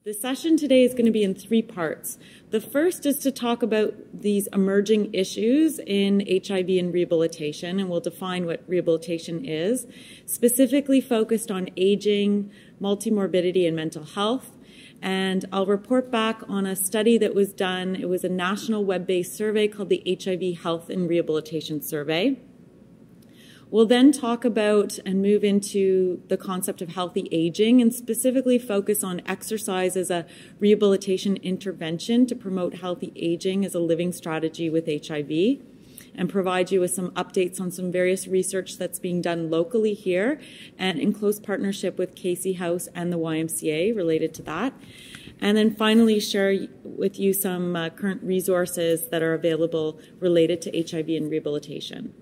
The session today is going to be in 3 parts. The first is to talk about these emerging issues in HIV and rehabilitation, and we'll define what rehabilitation is, specifically focused on aging, multimorbidity, and mental health. And I'll report back on a study that was done. It was a national web-based survey called the HIV Health and Rehabilitation Survey. We'll then talk about and move into the concept of healthy aging and specifically focus on exercise as a rehabilitation intervention to promote healthy aging as a living strategy with HIV and provide you with some updates on some various research that's being done locally here and in close partnership with Casey House and the YMCA related to that. And then finally share with you some current resources that are available related to HIV and rehabilitation.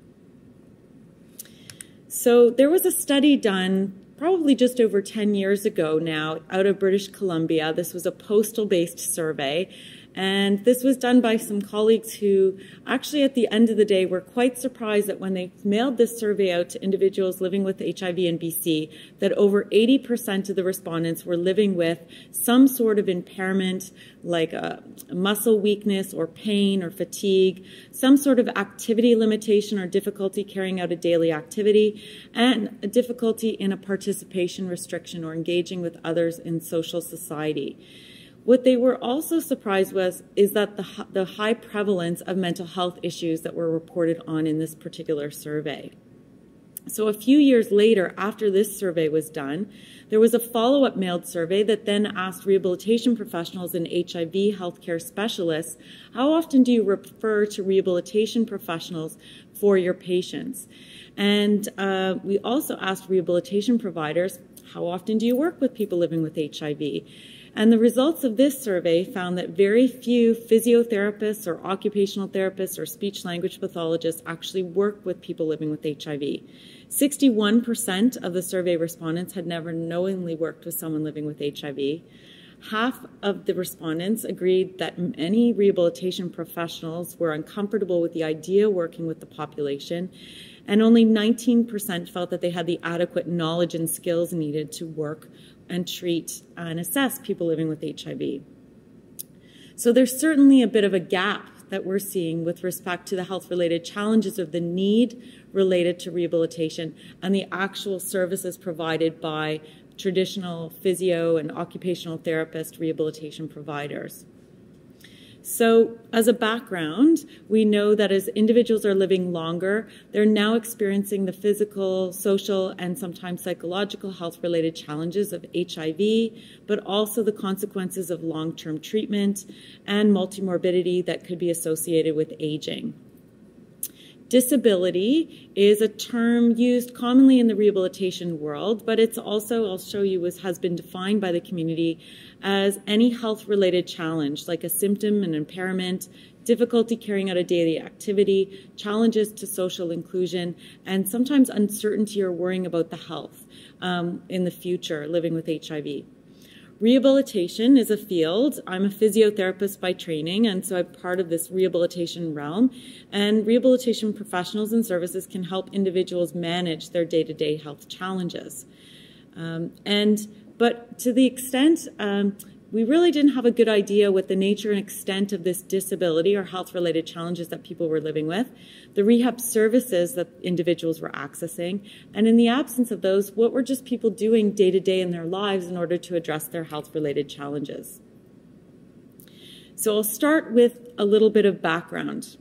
So there was a study done probably just over 10 years ago now out of British Columbia. This was a postal-based survey, and this was done by some colleagues who actually at the end of the day were quite surprised that when they mailed this survey out to individuals living with HIV in BC, that over 80% of the respondents were living with some sort of impairment like a muscle weakness or pain or fatigue, some sort of activity limitation or difficulty carrying out a daily activity, and a difficulty in a participation restriction or engaging with others in social society. What they were also surprised is that the high prevalence of mental health issues that were reported on in this particular survey. So a few years later, after this survey was done, there was a follow-up mailed survey that then asked rehabilitation professionals and HIV healthcare specialists, how often do you refer to rehabilitation professionals for your patients? And we also asked rehabilitation providers, how often do you work with people living with HIV? And the results of this survey found that very few physiotherapists or occupational therapists or speech-language pathologists actually work with people living with HIV. 61% of the survey respondents had never knowingly worked with someone living with HIV. Half of the respondents agreed that many rehabilitation professionals were uncomfortable with the idea of working with the population, and only 19% felt that they had the adequate knowledge and skills needed to work and treat and assess people living with HIV. So there's certainly a bit of a gap that we're seeing with respect to the health-related challenges of the need related to rehabilitation and the actual services provided by traditional physio and occupational therapist rehabilitation providers. So as a background, we know that as individuals are living longer, they're now experiencing the physical, social, and sometimes psychological health-related challenges of HIV, but also the consequences of long-term treatment and multimorbidity that could be associated with aging. Disability is a term used commonly in the rehabilitation world, but it's also, I'll show you, has been defined by the community as any health-related challenge, like a symptom, an impairment, difficulty carrying out a daily activity, challenges to social inclusion, and sometimes uncertainty or worrying about the health in the future, living with HIV. Rehabilitation is a field. I'm a physiotherapist by training, and so I'm part of this rehabilitation realm. And rehabilitation professionals and services can help individuals manage their day-to-day health challenges. But to the extent we really didn't have a good idea what the nature and extent of this disability or health-related challenges that people were living with, the rehab services that individuals were accessing, and in the absence of those, what were just people doing day-to-day in their lives in order to address their health-related challenges. So I'll start with a little bit of background.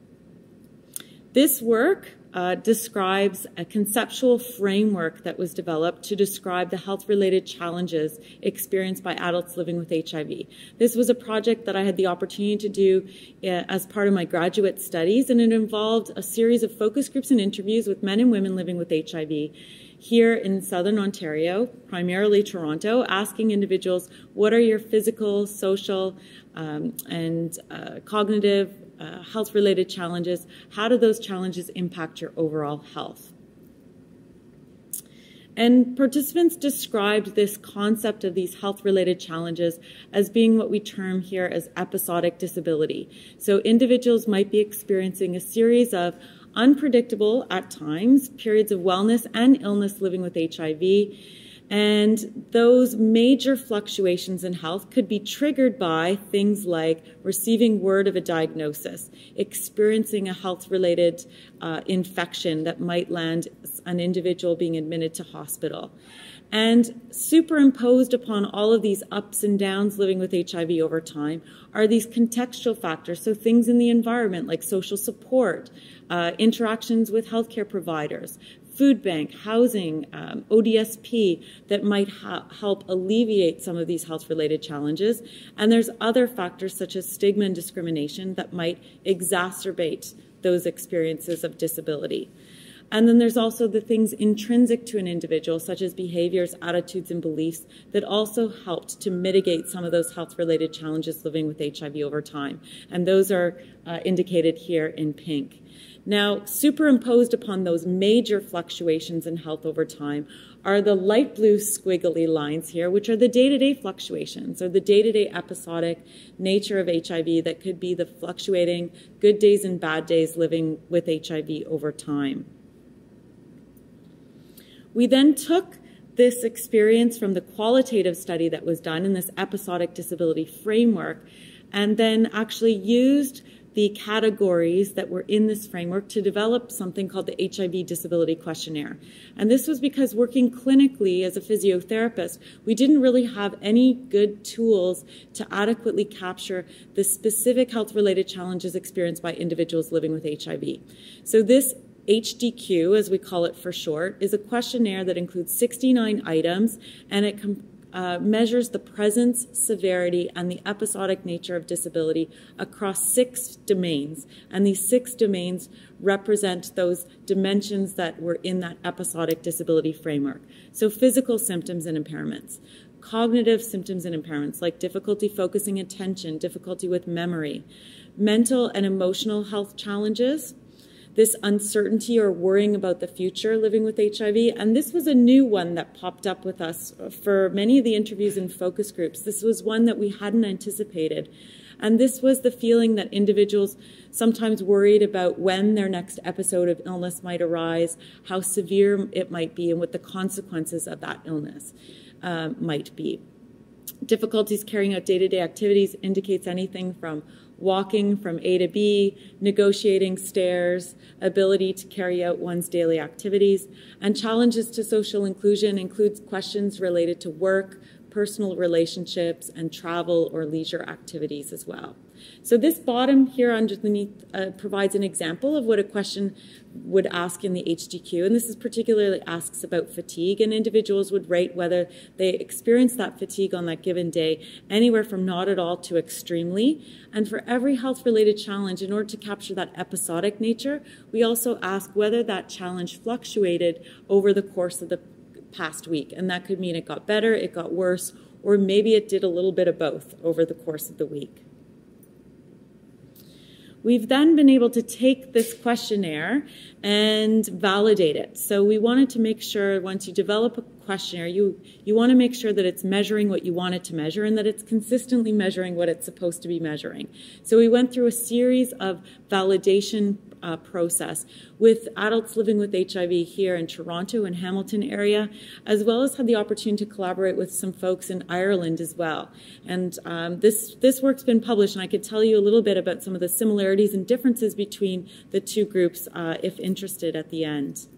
This work describes a conceptual framework that was developed to describe the health-related challenges experienced by adults living with HIV. This was a project that I had the opportunity to do as part of my graduate studies, and it involved a series of focus groups and interviews with men and women living with HIV here in Southern Ontario, primarily Toronto, asking individuals, what are your physical, social, and cognitive health-related challenges? How do those challenges impact your overall health? And participants described this concept of these health-related challenges as being what we term here as episodic disability. So individuals might be experiencing a series of unpredictable, at times, periods of wellness and illness living with HIV, And those major fluctuations in health could be triggered by things like receiving word of a diagnosis, experiencing a health-related infection that might land an individual being admitted to hospital. And superimposed upon all of these ups and downs living with HIV over time are these contextual factors, so things in the environment like social support, interactions with healthcare providers, food bank, housing, ODSP that might help alleviate some of these health-related challenges. And there's other factors such as stigma and discrimination that might exacerbate those experiences of disability. And then there's also the things intrinsic to an individual, such as behaviors, attitudes, and beliefs that also helped to mitigate some of those health-related challenges living with HIV over time. And those are indicated here in pink. Now, superimposed upon those major fluctuations in health over time are the light blue squiggly lines here, which are the day-to-day fluctuations or the day-to-day episodic nature of HIV that could be the fluctuating good days and bad days living with HIV over time. We then took this experience from the qualitative study that was done in this episodic disability framework and then actually used the categories that were in this framework to develop something called the HIV Disability Questionnaire. And this was because working clinically as a physiotherapist, we didn't really have any good tools to adequately capture the specific health-related challenges experienced by individuals living with HIV. So this HDQ, as we call it for short, is a questionnaire that includes 69 items, and it measures the presence, severity, and the episodic nature of disability across 6 domains. And these 6 domains represent those dimensions that were in that episodic disability framework. So physical symptoms and impairments, cognitive symptoms and impairments like difficulty focusing attention, difficulty with memory, mental and emotional health challenges, this uncertainty or worrying about the future living with HIV. And this was a new one that popped up with us for many of the interviews and focus groups. This was one that we hadn't anticipated. And this was the feeling that individuals sometimes worried about when their next episode of illness might arise, how severe it might be, and what the consequences of that illness might be. Difficulties carrying out day-to-day activities indicates anything from walking from A to B, negotiating stairs, ability to carry out one's daily activities, and challenges to social inclusion includes questions related to work, personal relationships, and travel or leisure activities as well. So this bottom here underneath provides an example of what a question would ask in the HDQ, and this is particularly asks about fatigue, and individuals would rate whether they experience that fatigue on that given day anywhere from not at all to extremely. And for every health-related challenge, in order to capture that episodic nature, we also ask whether that challenge fluctuated over the course of the past week, and that could mean it got better, it got worse, or maybe it did a little bit of both over the course of the week. We've then been able to take this questionnaire and validate it. So we wanted to make sure once you develop a questionnaire, you want to make sure that it's measuring what you want it to measure and that it's consistently measuring what it's supposed to be measuring. So we went through a series of validation process with adults living with HIV here in Toronto and Hamilton area, as well as had the opportunity to collaborate with some folks in Ireland as well. And this work's been published, and I could tell you a little bit about some of the similarities and differences between the two groups if interested at the end.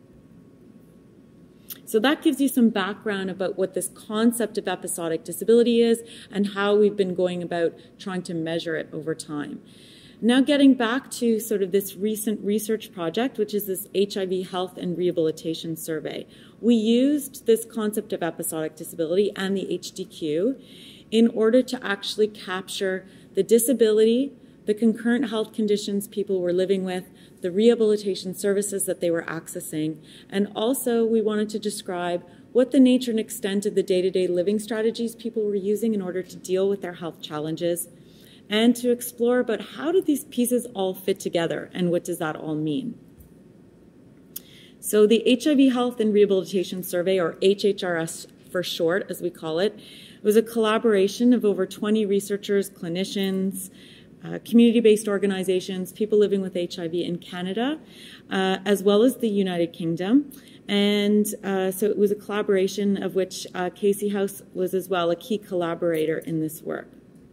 So that gives you some background about what this concept of episodic disability is and how we've been going about trying to measure it over time. Now getting back to sort of this recent research project, which is this HIV Health and Rehabilitation Survey. We used this concept of episodic disability and the HDQ in order to actually capture the disability, the concurrent health conditions people were living with, the rehabilitation services that they were accessing, and also we wanted to describe what the nature and extent of the day-to-day living strategies people were using in order to deal with their health challenges, and to explore about how do these pieces all fit together and what does that all mean. So the HIV Health and Rehabilitation Survey, or HHRS for short, as we call it, was a collaboration of over 20 researchers, clinicians, community-based organizations, people living with HIV in Canada, as well as the United Kingdom. And so it was a collaboration of which Casey House was as well a key collaborator in this work.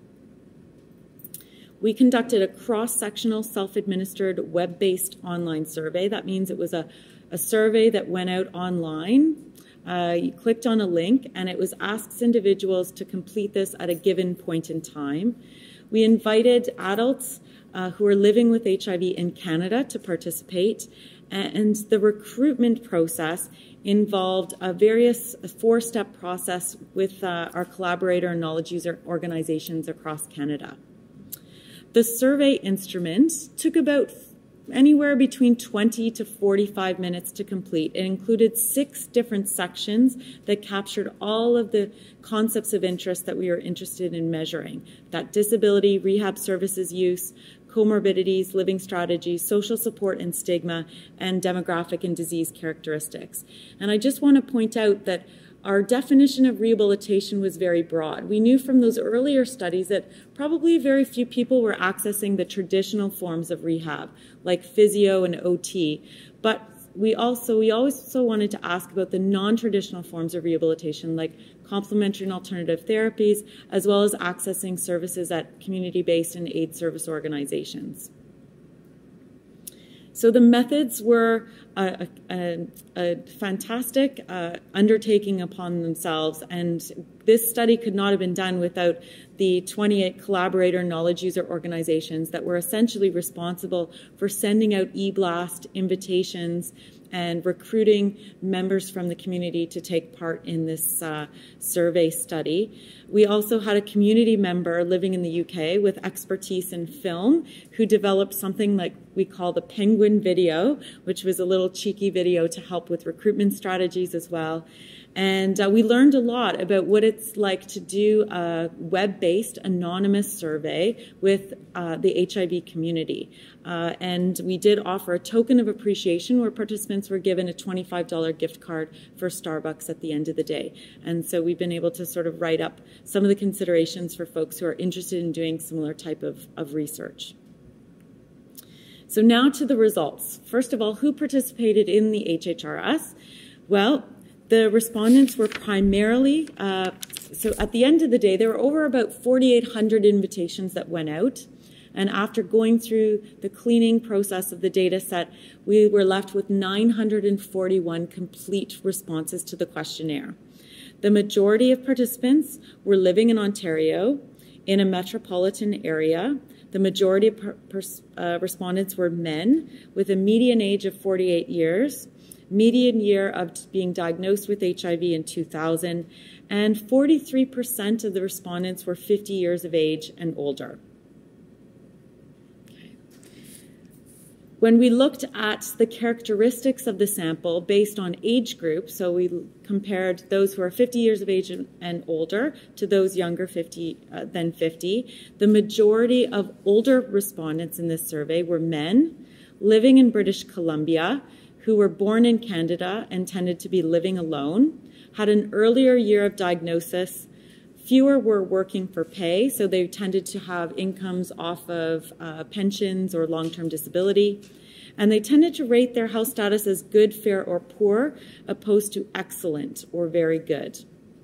We conducted a cross-sectional self-administered web-based online survey. That means it was a survey that went out online. You clicked on a link and it was asks individuals to complete this at a given point in time. We invited adults who are living with HIV in Canada to participate, and the recruitment process involved a four-step process with our collaborator and knowledge user organizations across Canada. The survey instrument took about anywhere between 20 to 45 minutes to complete. It included 6 different sections that captured all of the concepts of interest that we were interested in measuring. That disability, rehab services use, comorbidities, living strategies, social support and stigma, and demographic and disease characteristics. And I just want to point out that our definition of rehabilitation was very broad. We knew from those earlier studies that probably very few people were accessing the traditional forms of rehab, like physio and OT. But we also wanted to ask about the non-traditional forms of rehabilitation, like complementary and alternative therapies, as well as accessing services at community-based and aid service organizations. So the methods were a fantastic undertaking upon themselves, and this study could not have been done without the 28 collaborator knowledge user organizations that were essentially responsible for sending out e-blast invitations and recruiting members from the community to take part in this survey study. We also had a community member living in the UK with expertise in film who developed something like we call the Penguin video, which was a little cheeky video to help with recruitment strategies as well. And we learned a lot about what it's like to do a web-based anonymous survey with the HIV community. And we did offer a token of appreciation where participants were given a $25 gift card for Starbucks at the end of the day. And so we've been able to sort of write up some of the considerations for folks who are interested in doing similar type of research. So now to the results. First of all, who participated in the HHRS? Well, the respondents were primarily, so at the end of the day, there were over about 4,800 invitations that went out. And after going through the cleaning process of the data set, we were left with 941 complete responses to the questionnaire. The majority of participants were living in Ontario in a metropolitan area. The majority of respondents were men with a median age of 48 years, median year of being diagnosed with HIV in 2000, and 43% of the respondents were 50 years of age and older. When we looked at the characteristics of the sample based on age group, so we compared those who are 50 years of age and older to those younger than 50, the majority of older respondents in this survey were men living in British Columbia who were born in Canada and tended to be living alone, had an earlier year of diagnosis. Fewer were working for pay, so they tended to have incomes off of pensions or long-term disability. And they tended to rate their health status as good, fair, or poor, opposed to excellent or very good.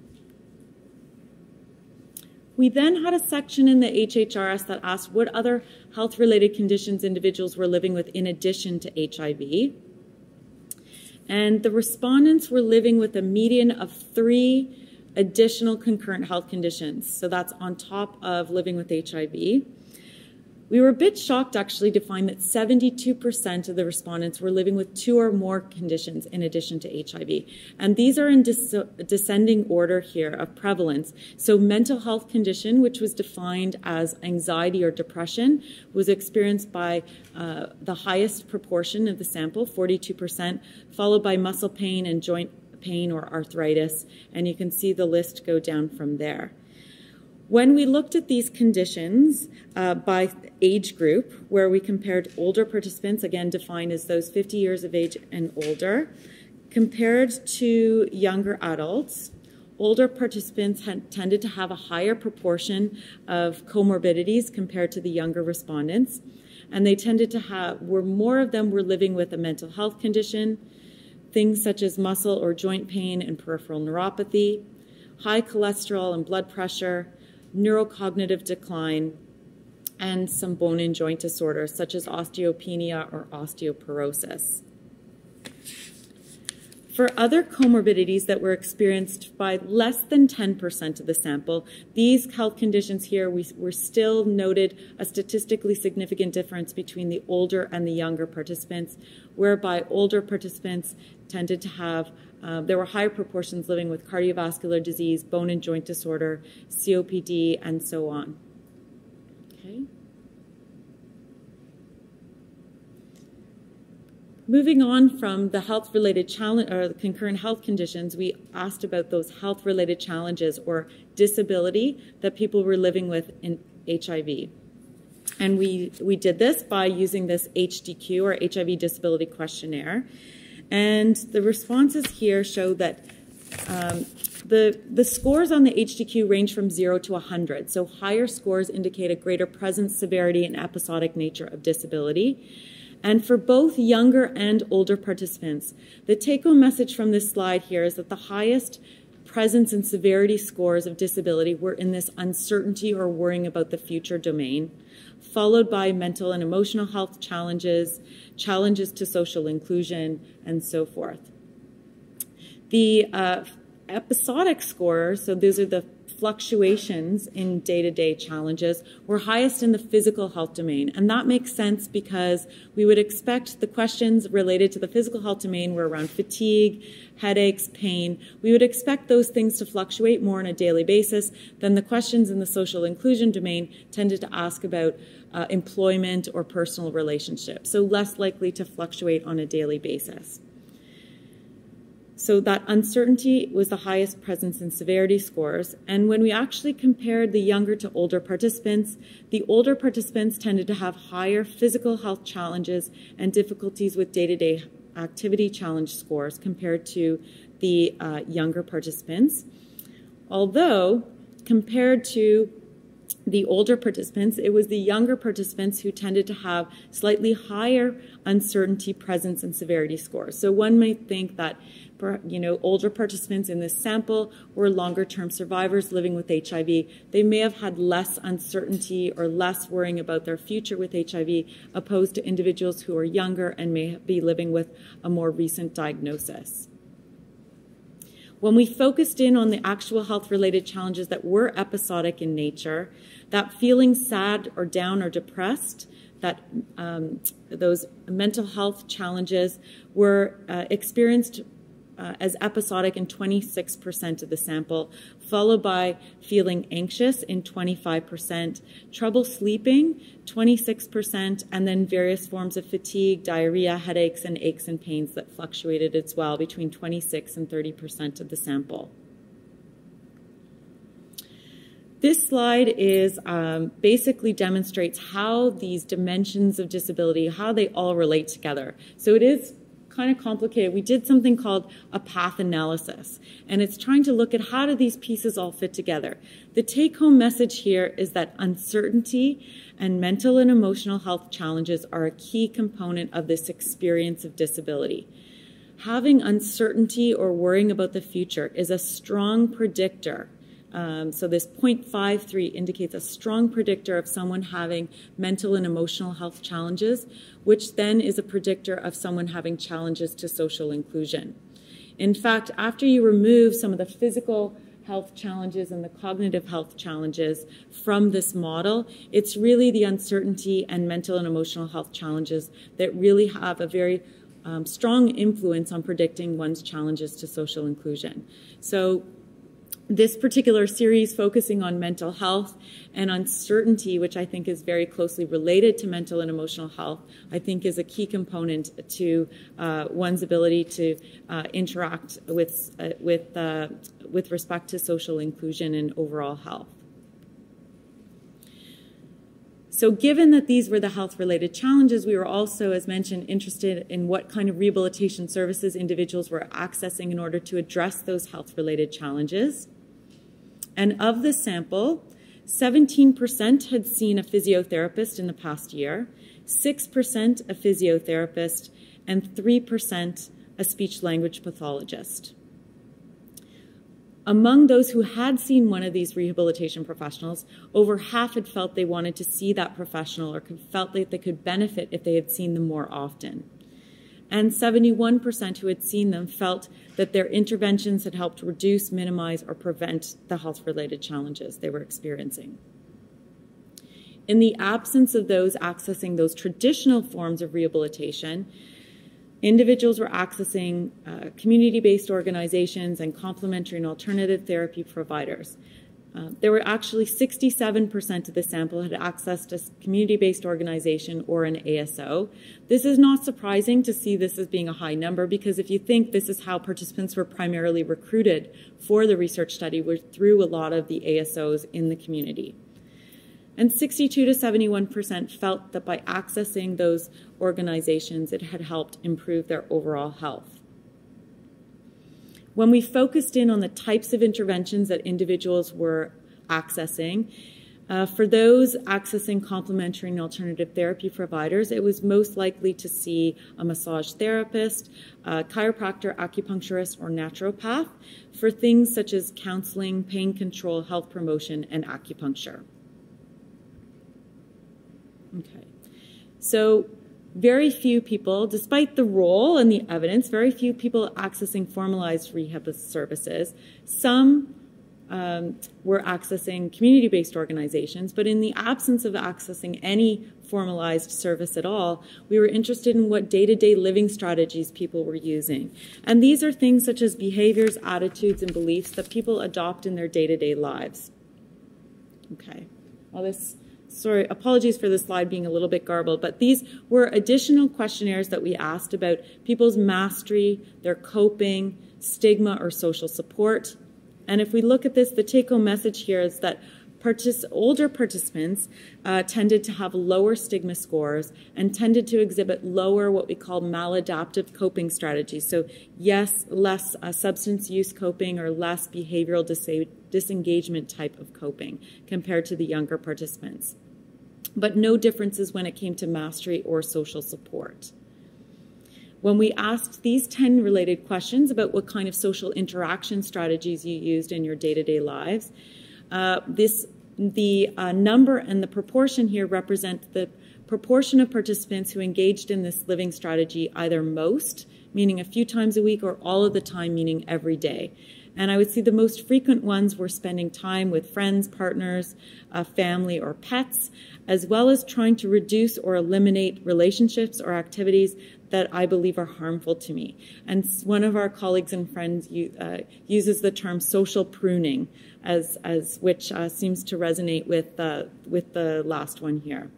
We then had a section in the HHRS that asked what other health-related conditions individuals were living with in addition to HIV. And the respondents were living with a median of 3 additional concurrent health conditions. So that's on top of living with HIV. We were a bit shocked actually to find that 72% of the respondents were living with 2 or more conditions in addition to HIV. And these are in descending order here of prevalence. So mental health condition, which was defined as anxiety or depression, was experienced by the highest proportion of the sample, 42%, followed by muscle pain and joint pain or arthritis, and you can see the list go down from there. When we looked at these conditions by age group, where we compared older participants, again defined as those 50 years of age and older, compared to younger adults, older participants tended to have a higher proportion of comorbidities compared to the younger respondents, and they tended to more of them were living with a mental health condition, things such as muscle or joint pain and peripheral neuropathy, high cholesterol and blood pressure, neurocognitive decline, and some bone and joint disorders such as osteopenia or osteoporosis. For other comorbidities that were experienced by less than 10% of the sample, these health conditions here, were still noted a statistically significant difference between the older and the younger participants, whereby older participants tended to have, there were higher proportions living with cardiovascular disease, bone and joint disorder, COPD, and so on. Okay. Moving on from the health-related challenge or the concurrent health conditions, we asked about those health-related challenges or disability that people were living with in HIV. And we did this by using this HDQ or HIV Disability Questionnaire. And the responses here show that the scores on the HDQ range from 0 to 100. So higher scores indicate a greater presence, severity, and episodic nature of disability. And for both younger and older participants, the take-home message from this slide here is that the highest presence and severity scores of disability were in this uncertainty or worrying about the future domain, followed by mental and emotional health challenges, challenges to social inclusion, and so forth. The episodic scores, so those are the fluctuations in day-to-day challenges, were highest in the physical health domain. And that makes sense because we would expect the questions related to the physical health domain were around fatigue, headaches, pain. We would expect those things to fluctuate more on a daily basis than the questions in the social inclusion domain tended to ask about employment or personal relationships, so less likely to fluctuate on a daily basis. So that uncertainty was the highest presence and severity scores. And when we actually compared the younger to older participants, the older participants tended to have higher physical health challenges and difficulties with day-to-day activity challenge scores compared to the younger participants. Although, compared to the older participants, it was the younger participants who tended to have slightly higher uncertainty, presence, and severity scores. So one might think that, older participants in this sample were longer-term survivors living with HIV. They may have had less uncertainty or less worrying about their future with HIV, opposed to individuals who are younger and may be living with a more recent diagnosis. When we focused in on the actual health-related challenges that were episodic in nature, that feeling sad or down or depressed, that those mental health challenges were experienced as episodic in 26% of the sample, followed by feeling anxious in 25%, trouble sleeping 26%, and then various forms of fatigue, diarrhea, headaches, and aches and pains that fluctuated as well between 26 and 30% of the sample. This slide is basically demonstrates how these dimensions of disability, how they all relate together. So it is kind of complicated. We did something called a path analysis, and it's trying to look at how do these pieces all fit together. The take-home message here is that uncertainty and mental and emotional health challenges are a key component of this experience of disability. Having uncertainty or worrying about the future is a strong predictor. So this 0.53 indicates a strong predictor of someone having mental and emotional health challenges, which then is a predictor of someone having challenges to social inclusion. In fact, after you remove some of the physical health challenges and the cognitive health challenges from this model, it's really the uncertainty and mental and emotional health challenges that really have a very strong influence on predicting one's challenges to social inclusion. So this particular series focusing on mental health and uncertainty, which I think is very closely related to mental and emotional health, I think is a key component to one's ability to interact with respect to social inclusion and overall health. So given that these were the health-related challenges, we were also, as mentioned, interested in what kind of rehabilitation services individuals were accessing in order to address those health-related challenges. And of the sample, 17% had seen a physiotherapist in the past year, 6% a physiotherapist, and 3% a speech-language pathologist. Among those who had seen one of these rehabilitation professionals, over half had felt they wanted to see that professional or felt that they could benefit if they had seen them more often. And 71% who had seen them felt that their interventions had helped reduce, minimize, or prevent the health-related challenges they were experiencing. In the absence of those accessing those traditional forms of rehabilitation, individuals were accessing community-based organizations and complementary and alternative therapy providers. There were actually 67% of the sample had accessed a community-based organization or an ASO. This is not surprising to see this as being a high number, because if you think this is how participants were primarily recruited for the research study, were through a lot of the ASOs in the community. And 62 to 71% felt that by accessing those organizations, it had helped improve their overall health. When we focused in on the types of interventions that individuals were accessing, for those accessing complementary and alternative therapy providers, it was most likely to see a massage therapist, a chiropractor, acupuncturist, or naturopath for things such as counseling, pain control, health promotion, and acupuncture. Okay, so very few people, despite the role and the evidence, very few people accessing formalized rehab services. Some were accessing community-based organizations, but in the absence of accessing any formalized service at all, we were interested in what day-to-day living strategies people were using. And these are things such as behaviors, attitudes, and beliefs that people adopt in their day-to-day lives. Okay, well, sorry, apologies for the slide being a little bit garbled, but these were additional questionnaires that we asked about people's mastery, their coping, stigma, or social support. And if we look at this, the take-home message here is that older participants tended to have lower stigma scores and tended to exhibit lower what we call maladaptive coping strategies. So yes, less substance use coping or less behavioral disengagement type of coping compared to the younger participants. But no differences when it came to mastery or social support. When we asked these 10 related questions about what kind of social interaction strategies you used in your day-to-day lives, the number and the proportion here represent the proportion of participants who engaged in this living strategy either most, meaning a few times a week, or all of the time, meaning every day. And I would see the most frequent ones were spending time with friends, partners, family, or pets, as well as trying to reduce or eliminate relationships or activities that I believe are harmful to me. And one of our colleagues and friends uses the term social pruning, which seems to resonate with the last one here.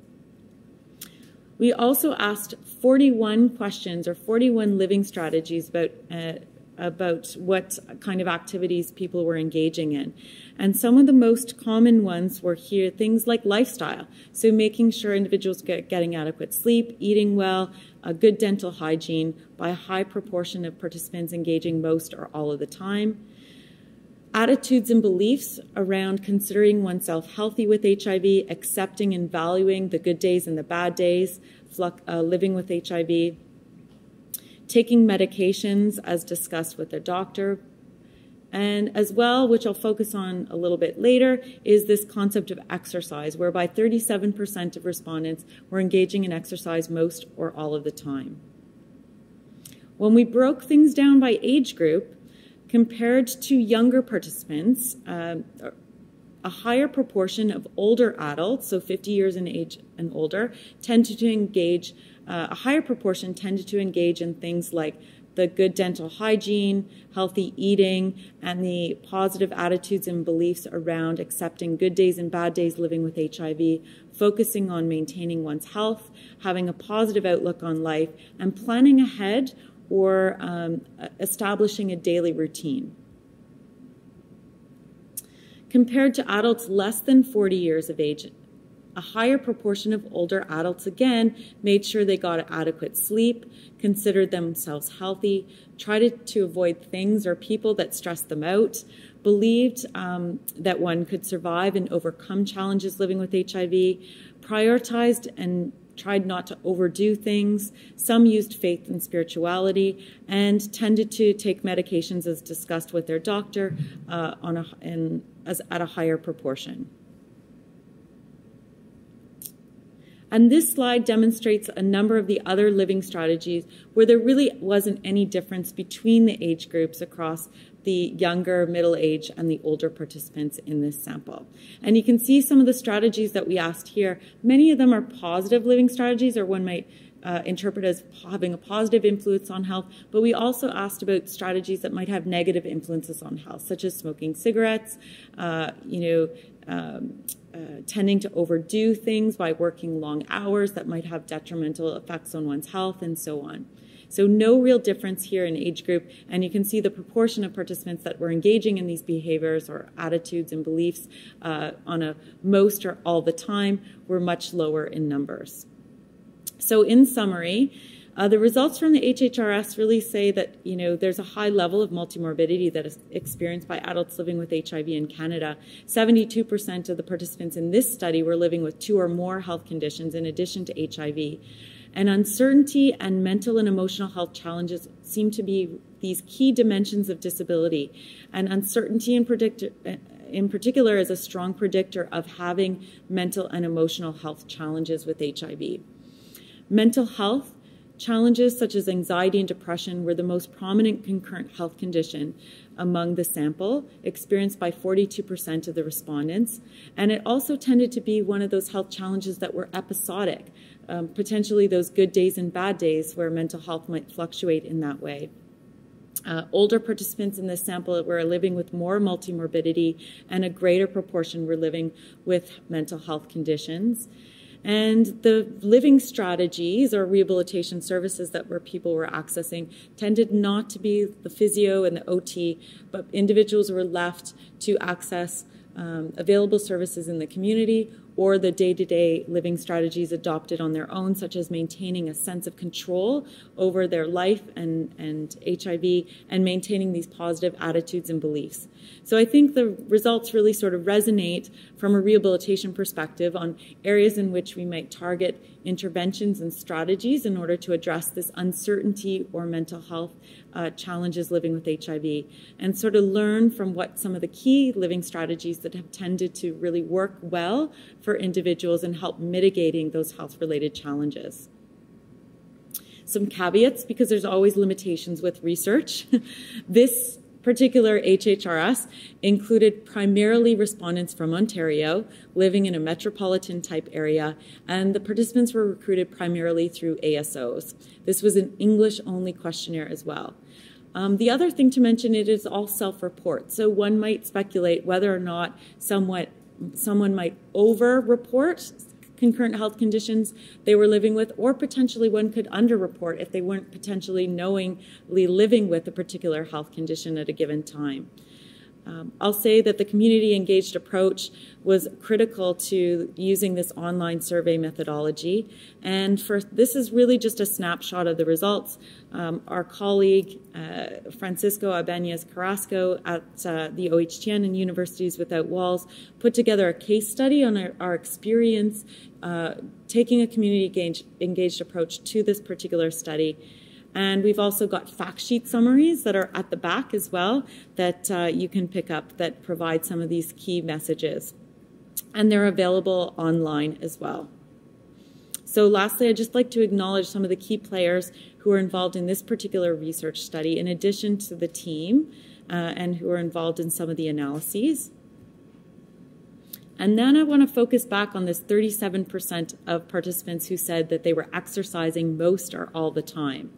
We also asked 41 questions or 41 living strategies about what kind of activities people were engaging in. And some of the most common ones were here, things like lifestyle. So making sure individuals getting adequate sleep, eating well, a good dental hygiene by a high proportion of participants engaging most or all of the time. Attitudes and beliefs around considering oneself healthy with HIV, accepting and valuing the good days and the bad days, living with HIV. Taking medications as discussed with their doctor. And as well, which I'll focus on a little bit later, is this concept of exercise, whereby 37% of respondents were engaging in exercise most or all of the time. When we broke things down by age group, compared to younger participants, a higher proportion of older adults, so 50 years in age and older, tended to engage, a higher proportion tended to engage in things like the good dental hygiene, healthy eating, and the positive attitudes and beliefs around accepting good days and bad days living with HIV, focusing on maintaining one's health, having a positive outlook on life, and planning ahead or establishing a daily routine. Compared to adults less than 40 years of age, A higher proportion of older adults, again, made sure they got adequate sleep, considered themselves healthy, tried to avoid things or people that stressed them out, believed that one could survive and overcome challenges living with HIV, prioritized and tried not to overdo things. Some used faith and spirituality and tended to take medications as discussed with their doctor at a higher proportion. And this slide demonstrates a number of the other living strategies where there really wasn't any difference between the age groups across the younger, middle age, and the older participants in this sample. And you can see some of the strategies that we asked here. Many of them are positive living strategies, or one might interpret as having a positive influence on health, but we also asked about strategies that might have negative influences on health, such as smoking cigarettes, tending to overdo things by working long hours that might have detrimental effects on one's health, and so on. So no real difference here in age group, and you can see the proportion of participants that were engaging in these behaviors or attitudes and beliefs on a most or all the time were much lower in numbers. So in summary, the results from the HHRS really say that, there's a high level of multimorbidity that is experienced by adults living with HIV in Canada. 72% of the participants in this study were living with 2 or more health conditions in addition to HIV. And uncertainty and mental and emotional health challenges seem to be these key dimensions of disability. And uncertainty in particular is a strong predictor of having mental and emotional health challenges with HIV. Mental health challenges such as anxiety and depression were the most prominent concurrent health condition among the sample, experienced by 42% of the respondents. And it also tended to be one of those health challenges that were episodic, potentially those good days and bad days where mental health might fluctuate in that way. Older participants in this sample were living with more multimorbidity, and a greater proportion were living with mental health conditions. And the living strategies or rehabilitation services that people were accessing tended not to be the physio and the OT, but individuals were left to access available services in the community or the day-to-day living strategies adopted on their own, such as maintaining a sense of control over their life and HIV, and maintaining these positive attitudes and beliefs. So I think the results really sort of resonate from a rehabilitation perspective on areas in which we might target interventions and strategies in order to address this uncertainty or mental health challenges living with HIV, and sort of learn from what some of the key living strategies that have tended to really work well for individuals and help mitigating those health-related challenges. Some caveats, because there's always limitations with research. This particular HHRS included primarily respondents from Ontario living in a metropolitan type area, and the participants were recruited primarily through ASOs. This was an English-only questionnaire as well. The other thing to mention, it is all self-report. So one might speculate whether or not someone might over-report concurrent health conditions they were living with, or potentially one could underreport if they weren't potentially knowingly living with a particular health condition at a given time. I'll say that the community engaged approach was critical to using this online survey methodology. And this is really just a snapshot of the results. Our colleague, Francisco Ibanez Carrasco at the OHTN and Universities Without Walls, put together a case study on our experience taking a community engaged approach to this particular study. And we've also got fact sheet summaries that are at the back as well that you can pick up that provide some of these key messages. And they're available online as well. So lastly, I'd just like to acknowledge some of the key players who are involved in this particular research study, in addition to the team and who are involved in some of the analyses. And then I want to focus back on this 37% of participants who said that they were exercising most or all the time.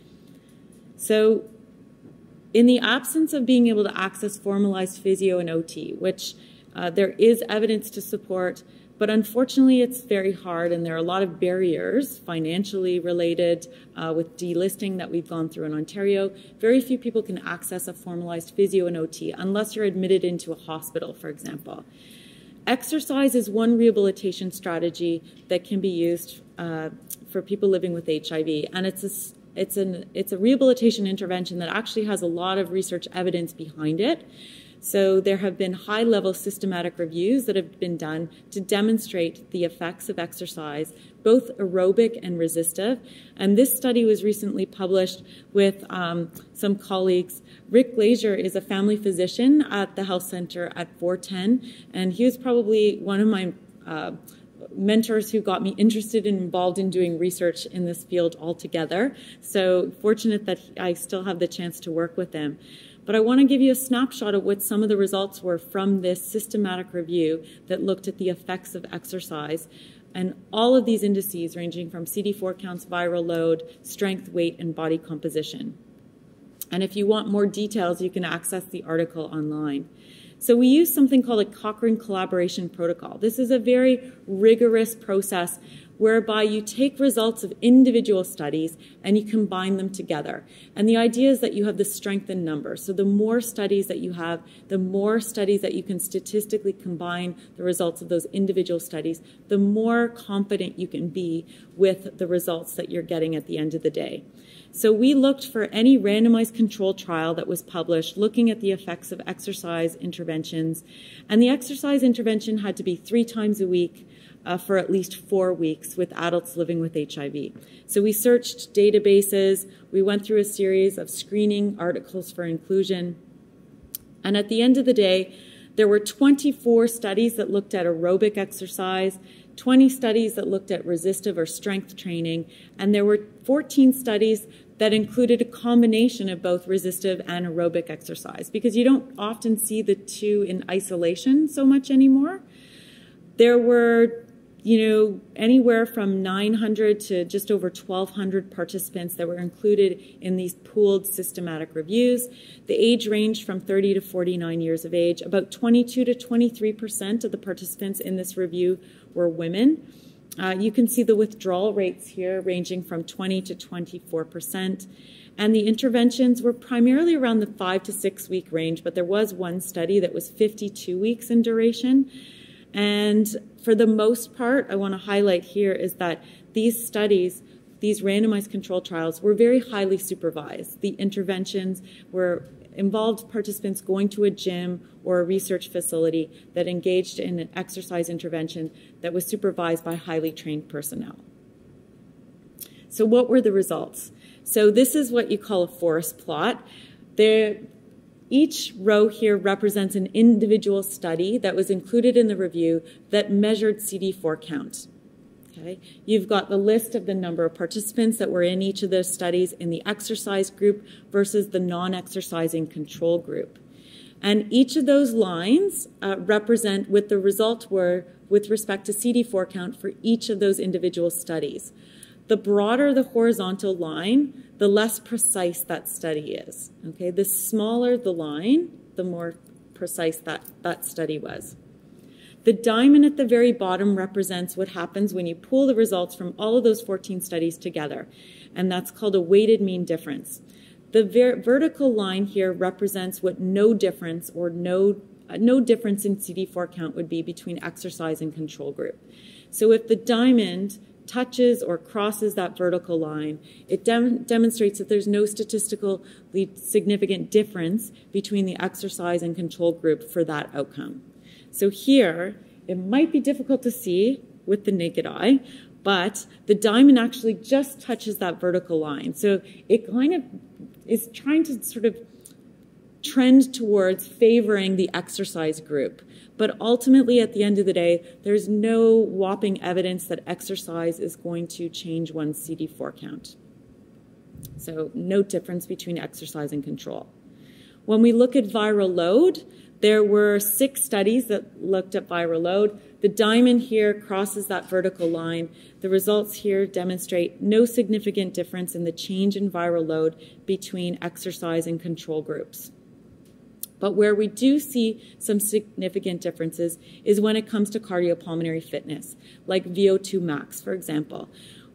So in the absence of being able to access formalized physio and OT, which there is evidence to support, but unfortunately it's very hard, and there are a lot of barriers financially related with delisting that we've gone through in Ontario. Very few people can access a formalized physio and OT unless you're admitted into a hospital, for example. Exercise is one rehabilitation strategy that can be used for people living with HIV, and it's a rehabilitation intervention that actually has a lot of research evidence behind it. So there have been high-level systematic reviews that have been done to demonstrate the effects of exercise, both aerobic and resistive. And this study was recently published with some colleagues. Rick Glazier is a family physician at the health center at 410, and he was probably one of my mentors who got me interested and involved in doing research in this field altogether. So fortunate that I still have the chance to work with him. But I want to give you a snapshot of what some of the results were from this systematic review that looked at the effects of exercise. And all of these indices ranging from CD4 counts, viral load, strength, weight, and body composition. And if you want more details, you can access the article online. So we use something called a Cochrane Collaboration Protocol. This is a very rigorous process whereby you take results of individual studies and you combine them together. And the idea is that you have the strength in numbers. So the more studies that you have, the more studies that you can statistically combine the results of those individual studies, the more confident you can be with the results that you're getting at the end of the day. So we looked for any randomized control trial that was published looking at the effects of exercise interventions. And the exercise intervention had to be 3 times a week for at least 4 weeks with adults living with HIV. So we searched databases, we went through a series of screening articles for inclusion, and at the end of the day, there were 24 studies that looked at aerobic exercise, 20 studies that looked at resistive or strength training, and there were 14 studies that included a combination of both resistive and aerobic exercise, because you don't often see the two in isolation so much anymore. There were anywhere from 900 to just over 1,200 participants that were included in these pooled systematic reviews. The age ranged from 30 to 49 years of age. About 22 to 23% of the participants in this review were women. You can see the withdrawal rates here ranging from 20 to 24%. And the interventions were primarily around the 5 to 6 week range, but there was one study that was 52 weeks in duration. And for the most part, I want to highlight here is that these studies, these randomized control trials, were very highly supervised. The interventions involved participants going to a gym or a research facility that engaged in an exercise intervention that was supervised by highly trained personnel. So what were the results? So this is what you call a forest plot. Each row here represents an individual study that was included in the review that measured CD4 count. Okay? You've got the list of the number of participants that were in each of those studies in the exercise group versus the non-exercising control group. And each of those lines represent what the results were with respect to CD4 count for each of those individual studies. The broader the horizontal line, the less precise that study is. Okay? The smaller the line, the more precise that study was. The diamond at the very bottom represents what happens when you pull the results from all of those 14 studies together, and that's called a weighted mean difference. The vertical line here represents what no difference or no difference in CD4 count would be between exercise and control group. So if the diamond touches or crosses that vertical line, it demonstrates that there's no statistically significant difference between the exercise and control group for that outcome. So here, it might be difficult to see with the naked eye, but the diamond actually just touches that vertical line. So it kind of is trying to sort of trend towards favoring the exercise group. But ultimately, at the end of the day, there's no whopping evidence that exercise is going to change one's CD4 count. So no difference between exercise and control. When we look at viral load, there were 6 studies that looked at viral load. The diamond here crosses that vertical line. The results here demonstrate no significant difference in the change in viral load between exercise and control groups. But where we do see some significant differences is when it comes to cardiopulmonary fitness, like VO2 max, for example.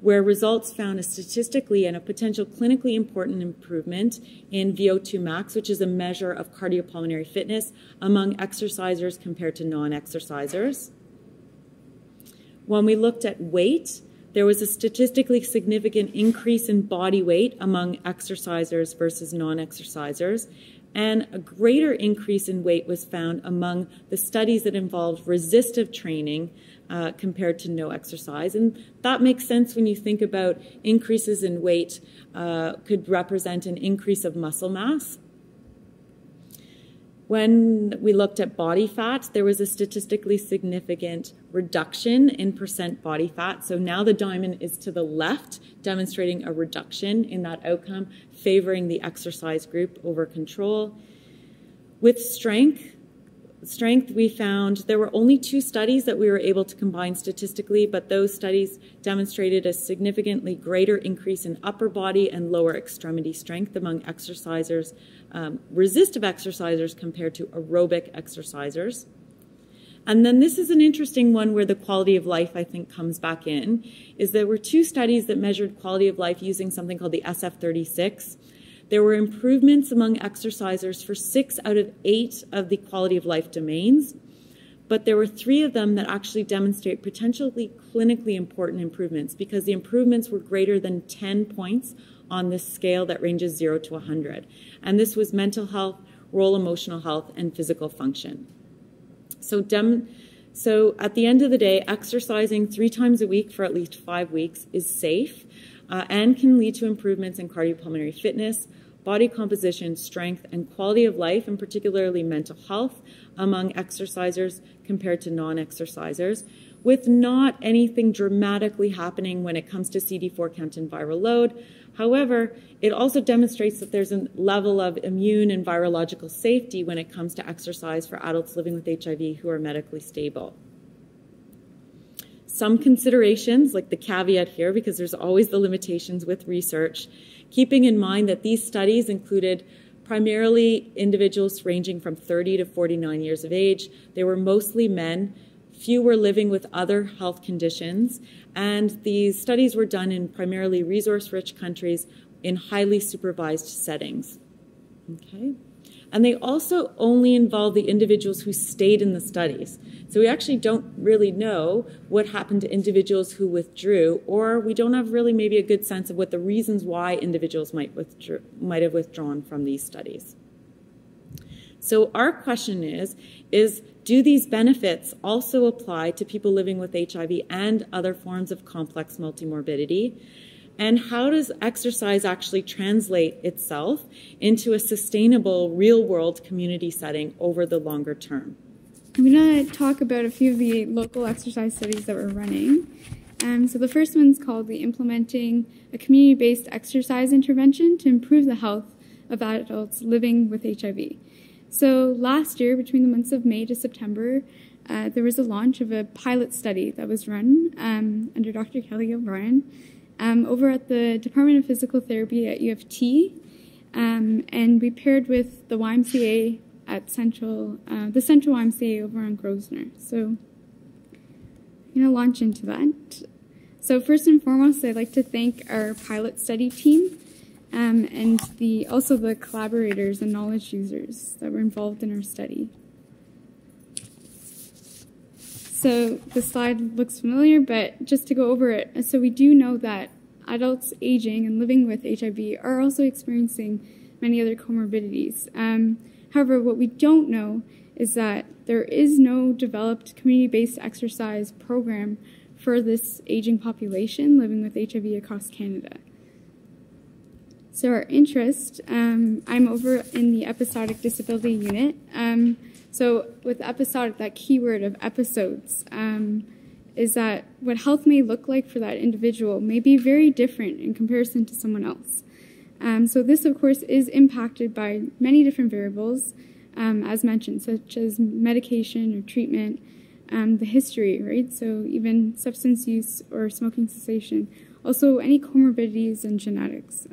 where results found a statistically and a potential clinically important improvement in VO2 max, which is a measure of cardiopulmonary fitness among exercisers compared to non-exercisers. When we looked at weight, there was a statistically significant increase in body weight among exercisers versus non-exercisers, and a greater increase in weight was found among the studies that involved resistive training compared to no exercise. And that makes sense when you think about increases in weight could represent an increase of muscle mass. When we looked at body fat, there was a statistically significant reduction in percent body fat. So now the diamond is to the left, demonstrating a reduction in that outcome, favoring the exercise group over control. With strength, we found there were only 2 studies that we were able to combine statistically, but those studies demonstrated a significantly greater increase in upper body and lower extremity strength among exercisers, resistive exercisers compared to aerobic exercisers. And then this is an interesting one where the quality of life, I think, comes back in, is there were 2 studies that measured quality of life using something called the SF-36. There were improvements among exercisers for 6 out of 8 of the quality of life domains, but there were 3 of them that actually demonstrate potentially clinically important improvements because the improvements were greater than 10 points on this scale that ranges 0 to 100. And this was mental health, role emotional health, and physical function. So at the end of the day, exercising 3 times a week for at least 5 weeks is safe and can lead to improvements in cardiopulmonary fitness, body composition, strength, and quality of life, and particularly mental health among exercisers compared to non-exercisers, with not anything dramatically happening when it comes to CD4 count and viral load. However, it also demonstrates that there's a level of immune and virological safety when it comes to exercise for adults living with HIV who are medically stable. Some considerations, like the caveat here, because there's always the limitations with research, keeping in mind that these studies included primarily individuals ranging from 30 to 49 years of age. They were mostly men. Few were living with other health conditions, and these studies were done in primarily resource-rich countries in highly supervised settings. Okay. And they also only involve the individuals who stayed in the studies. So we actually don't really know what happened to individuals who withdrew, or we don't have really maybe a good sense of what the reasons why individuals might have withdrawn from these studies. So our question is do these benefits also apply to people living with HIV and other forms of complex multimorbidity? And how does exercise actually translate itself into a sustainable real-world community setting over the longer term? I'm going to talk about a few of the local exercise studies that we're running. So the first one's called the Implementing a Community-Based Exercise Intervention to Improve the Health of Adults Living with HIV. So last year, between the months of May to September, there was a launch of a pilot study that was run under Dr. Kelly O'Brien over at the Department of Physical Therapy at U of T, and we paired with the YMCA at the Central YMCA over on Grosvenor. So I'm going to launch into that. So first and foremost, I'd like to thank our pilot study team and also the collaborators and knowledge users that were involved in our study. So the slide looks familiar, but just to go over it, so we do know that adults aging and living with HIV are also experiencing many other comorbidities. However, what we don't know is that there is no developed community-based exercise program for this aging population living with HIV across Canada. So our interest, I'm over in the episodic disability unit. So with episodic, that keyword of episodes, is that what health may look like for that individual may be very different in comparison to someone else. So this, of course, is impacted by many different variables, as mentioned, such as medication or treatment, the history, right? So even substance use or smoking cessation, also any comorbidities and genetics.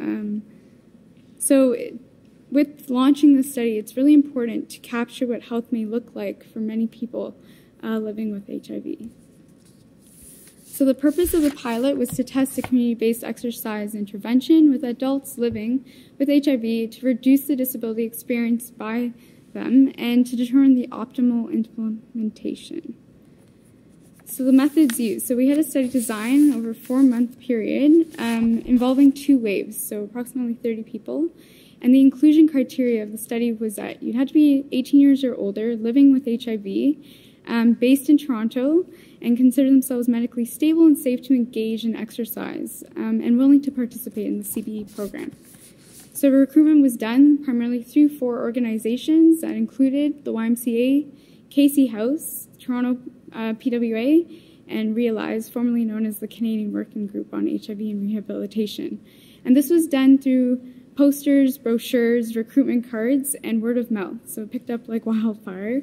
With launching this study, it's really important to capture what health may look like for many people living with HIV. So the purpose of the pilot was to test a community-based exercise intervention with adults living with HIV to reduce the disability experienced by them and to determine the optimal implementation. So the methods used. So we had a study design over a 4-month period involving 2 waves, so approximately 30 people. And the inclusion criteria of the study was that you had to be 18 years or older, living with HIV, based in Toronto, and consider themselves medically stable and safe to engage in exercise, and willing to participate in the CBE program. So recruitment was done primarily through 4 organizations that included the YMCA, Casey House, Toronto PWA, and Realize, formerly known as the Canadian Working Group on HIV and Rehabilitation. And this was done through posters, brochures, recruitment cards, and word of mouth. So it picked up like wildfire.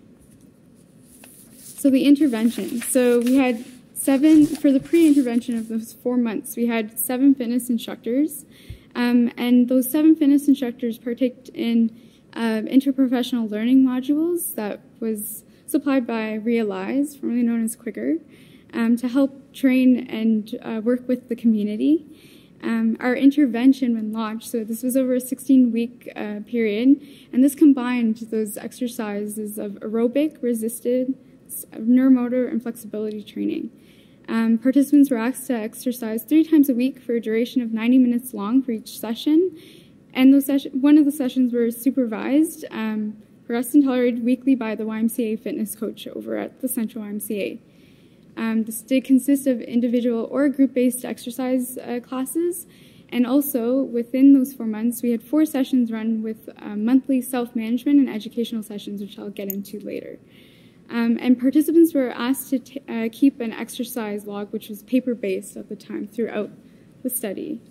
So the intervention. So we had 7, for the pre-intervention of those 4 months, we had 7 fitness instructors. And those 7 fitness instructors partaked in interprofessional learning modules that was supplied by Realize, formerly known as Quigger, to help train and work with the community. Our intervention when launched, so this was over a 16-week period, and this combined those exercises of aerobic, resistance, neuromotor, and flexibility training. Participants were asked to exercise 3 times a week for a duration of 90 minutes long for each session, and one of the sessions were supervised, progressed and tolerated weekly by the YMCA fitness coach over at the Central YMCA. This did consist of individual or group-based exercise classes, and also within those 4 months, we had 4 sessions run with monthly self-management and educational sessions, which I'll get into later. And participants were asked to keep an exercise log, which was paper-based at the time, throughout the study.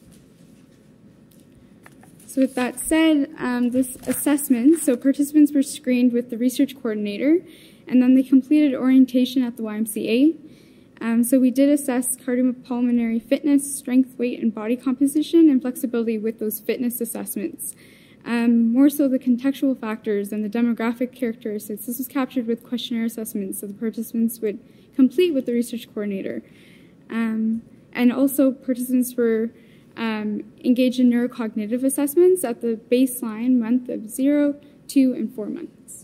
So with that said, this assessment, so participants were screened with the research coordinator, and then they completed orientation at the YMCA. So we did assess cardiopulmonary fitness, strength, weight, and body composition, and flexibility with those fitness assessments. More so the contextual factors and the demographic characteristics. This was captured with questionnaire assessments that the participants would complete with the research coordinator. And also participants were engaged in neurocognitive assessments at the baseline month of 0, 2, and 4 months.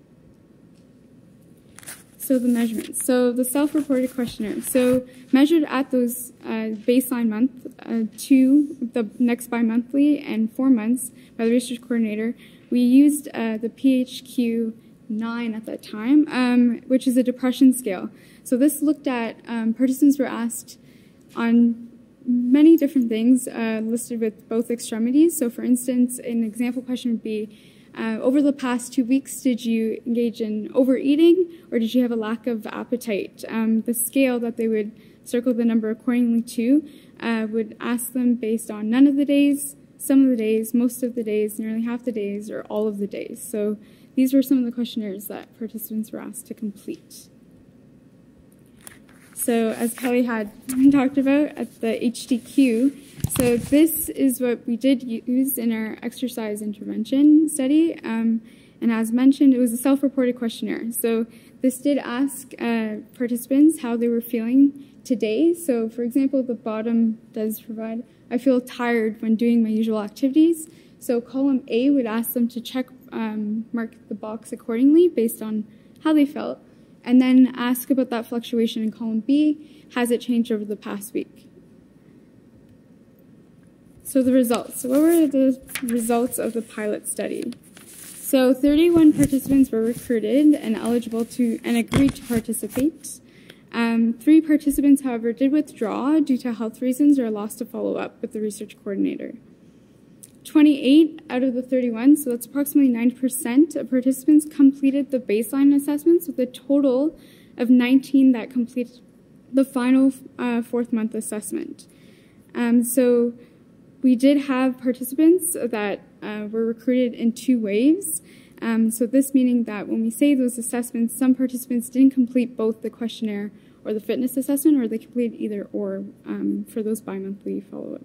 So the measurements. So the self-reported questionnaire. So measured at those baseline month, 2, the next bi-monthly, and 4 months by the research coordinator, we used the PHQ-9 at that time, which is a depression scale. So this looked at, participants were asked on many different things listed with both extremities. So for instance, an example question would be, over the past 2 weeks, did you engage in overeating or did you have a lack of appetite? The scale that they would circle the number accordingly to would ask them based on none of the days, some of the days, most of the days, nearly half the days, or all of the days. So these were some of the questionnaires that participants were asked to complete. So as Kelly had talked about at the HDQ, so this is what we did use in our exercise intervention study. And as mentioned, it was a self-reported questionnaire. So this did ask participants how they were feeling today. So for example, the bottom does provide, I feel tired when doing my usual activities. So column A would ask them to check, mark the box accordingly based on how they felt, and then ask about that fluctuation in column B. Has it changed over the past week? So the results. So what were the results of the pilot study? So 31 participants were recruited and eligible to and agreed to participate. 3 participants, however, did withdraw due to health reasons or lost to follow up with the research coordinator. 28 out of the 31, so that's approximately 90% of participants, completed the baseline assessments, with a total of 19 that completed the final 4th month assessment. So we did have participants that were recruited in 2 waves. So this meaning that when we say those assessments, some participants didn't complete both the questionnaire or the fitness assessment, or they completed either or for those bi-monthly follow-ups.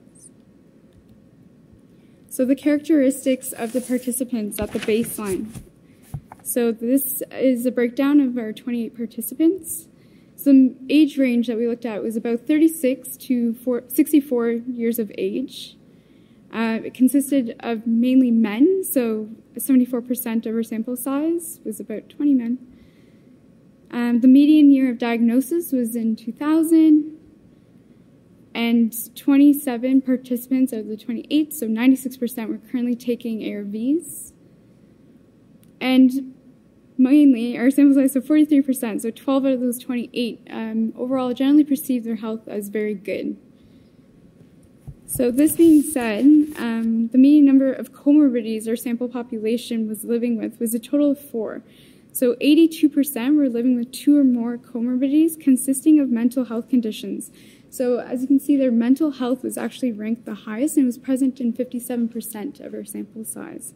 So the characteristics of the participants at the baseline. So this is a breakdown of our 28 participants. some age range that we looked at was about 36 to 64 years of age. It consisted of mainly men, so 74% of our sample size was about 20 men. The median year of diagnosis was in 2000, and 27 participants out of the 28, so 96% were currently taking ARVs. And mainly, our sample size, so 43%, so 12 out of those 28, overall generally perceived their health as very good. So this being said, the median number of comorbidities our sample population was living with was a total of 4. So 82% were living with 2 or more comorbidities consisting of mental health conditions. So as you can see, their mental health was actually ranked the highest and was present in 57% of our sample size.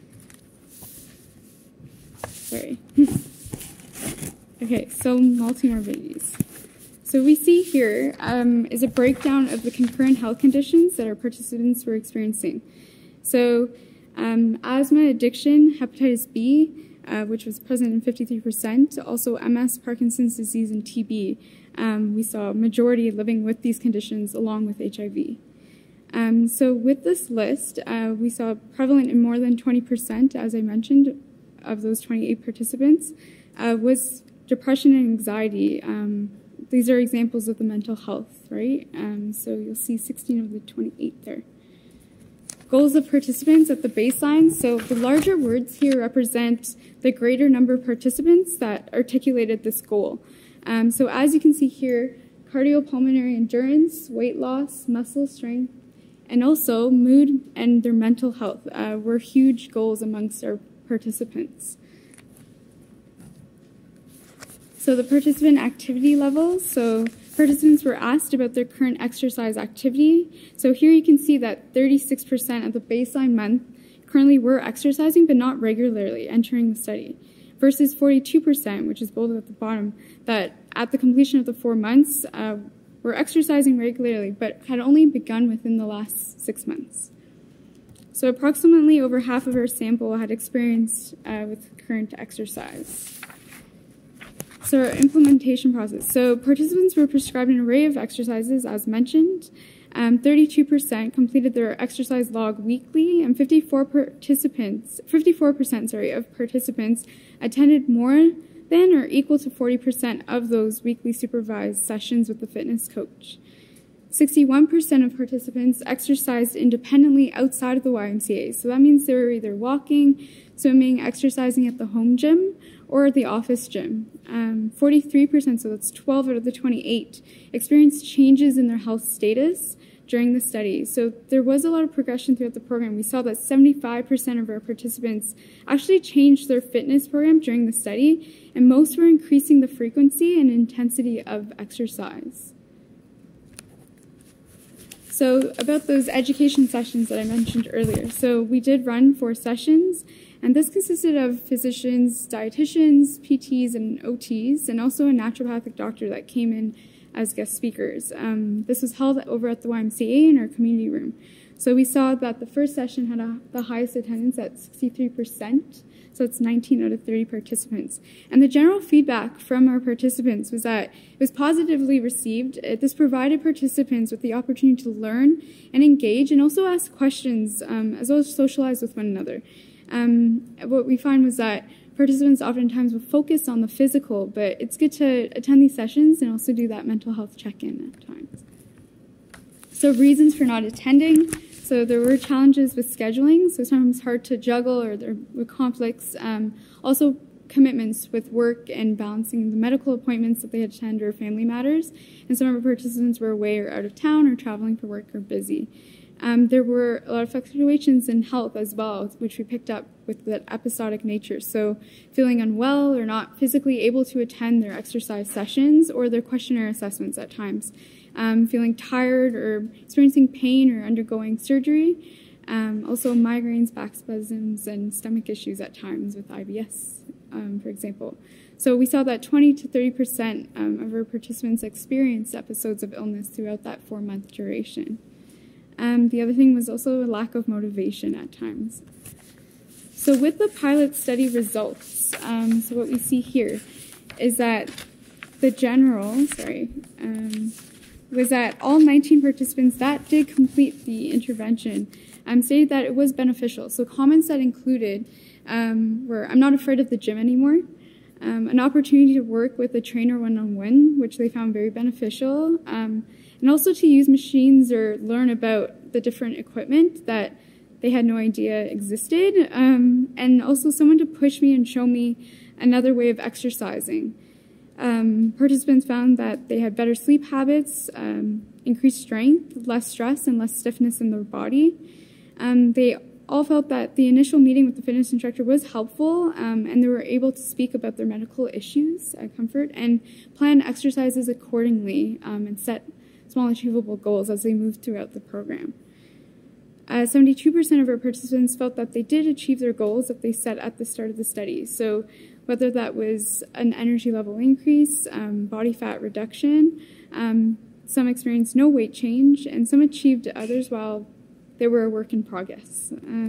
Sorry. Okay, so multimorbidities. So we see here is a breakdown of the concurrent health conditions that our participants were experiencing. So asthma, addiction, hepatitis B, which was present in 53%, also MS, Parkinson's disease, and TB. We saw a majority living with these conditions along with HIV. So with this list, we saw prevalent in more than 20%, as I mentioned, of those 28 participants, was depression and anxiety. These are examples of the mental health, right? So you'll see 16 of the 28 there. Goals of participants at the baseline. So the larger words here represent the greater number of participants that articulated this goal. So as you can see here, cardiopulmonary endurance, weight loss, muscle strength, and also mood and their mental health were huge goals amongst our participants. So the participant activity levels. So participants were asked about their current exercise activity. So here you can see that 36% of the baseline month currently were exercising, but not regularly entering the study, versus 42%, which is bolded at the bottom, that at the completion of the 4 months were exercising regularly, but had only begun within the last 6 months. So approximately over half of our sample had experience with current exercise. So our implementation process. So participants were prescribed an array of exercises, as mentioned. 32% completed their exercise log weekly, and 54% of participants attended more than or equal to 40% of those weekly supervised sessions with the fitness coach. 61% of participants exercised independently outside of the YMCA. So that means they were either walking, swimming, exercising at the home gym, or the office gym. 43%, so that's 12 out of the 28, experienced changes in their health status during the study. So there was a lot of progression throughout the program. We saw that 75% of our participants actually changed their fitness program during the study, and most were increasing the frequency and intensity of exercise. So about those education sessions that I mentioned earlier. So we did run 4 sessions, and this consisted of physicians, dietitians, PTs, and OTs, and also a naturopathic doctor that came in as guest speakers. This was held over at the YMCA in our community room. So we saw that the first session had the highest attendance at 63%, so it's 19 out of 30 participants. And the general feedback from our participants was that it was positively received. This provided participants with the opportunity to learn and engage and also ask questions, as well as socialize with one another. What we find was that participants oftentimes will focus on the physical, but it's good to attend these sessions and also do that mental health check-in at times. So reasons for not attending. So there were challenges with scheduling, so sometimes hard to juggle, or there were conflicts. Also commitments with work and balancing the medical appointments that they had to attend or family matters. And some of our participants were away or out of town or traveling for work or busy. There were a lot of fluctuations in health as well, which we picked up with that episodic nature. So feeling unwell or not physically able to attend their exercise sessions or their questionnaire assessments at times. Feeling tired or experiencing pain or undergoing surgery. Also migraines, back spasms, and stomach issues at times with IBS, for example. So we saw that 20 to 30% of our participants experienced episodes of illness throughout that 4-month duration. The other thing was also a lack of motivation at times. So with the pilot study results, so what we see here is that the general, was that all 19 participants that did complete the intervention stated that it was beneficial. So comments that included were, I'm not afraid of the gym anymore, an opportunity to work with a trainer one-on-one, which they found very beneficial, and also to use machines or learn about the different equipment that they had no idea existed, and also someone to push me and show me another way of exercising. Participants found that they had better sleep habits, increased strength, less stress, and less stiffness in their body. They all felt that the initial meeting with the fitness instructor was helpful, and they were able to speak about their medical issues at comfort and plan exercises accordingly, and set small achievable goals as they moved throughout the program. 72% of our participants felt that they did achieve their goals that they set at the start of the study. So whether that was an energy level increase, body fat reduction, some experienced no weight change, and some achieved others while they were a work in progress.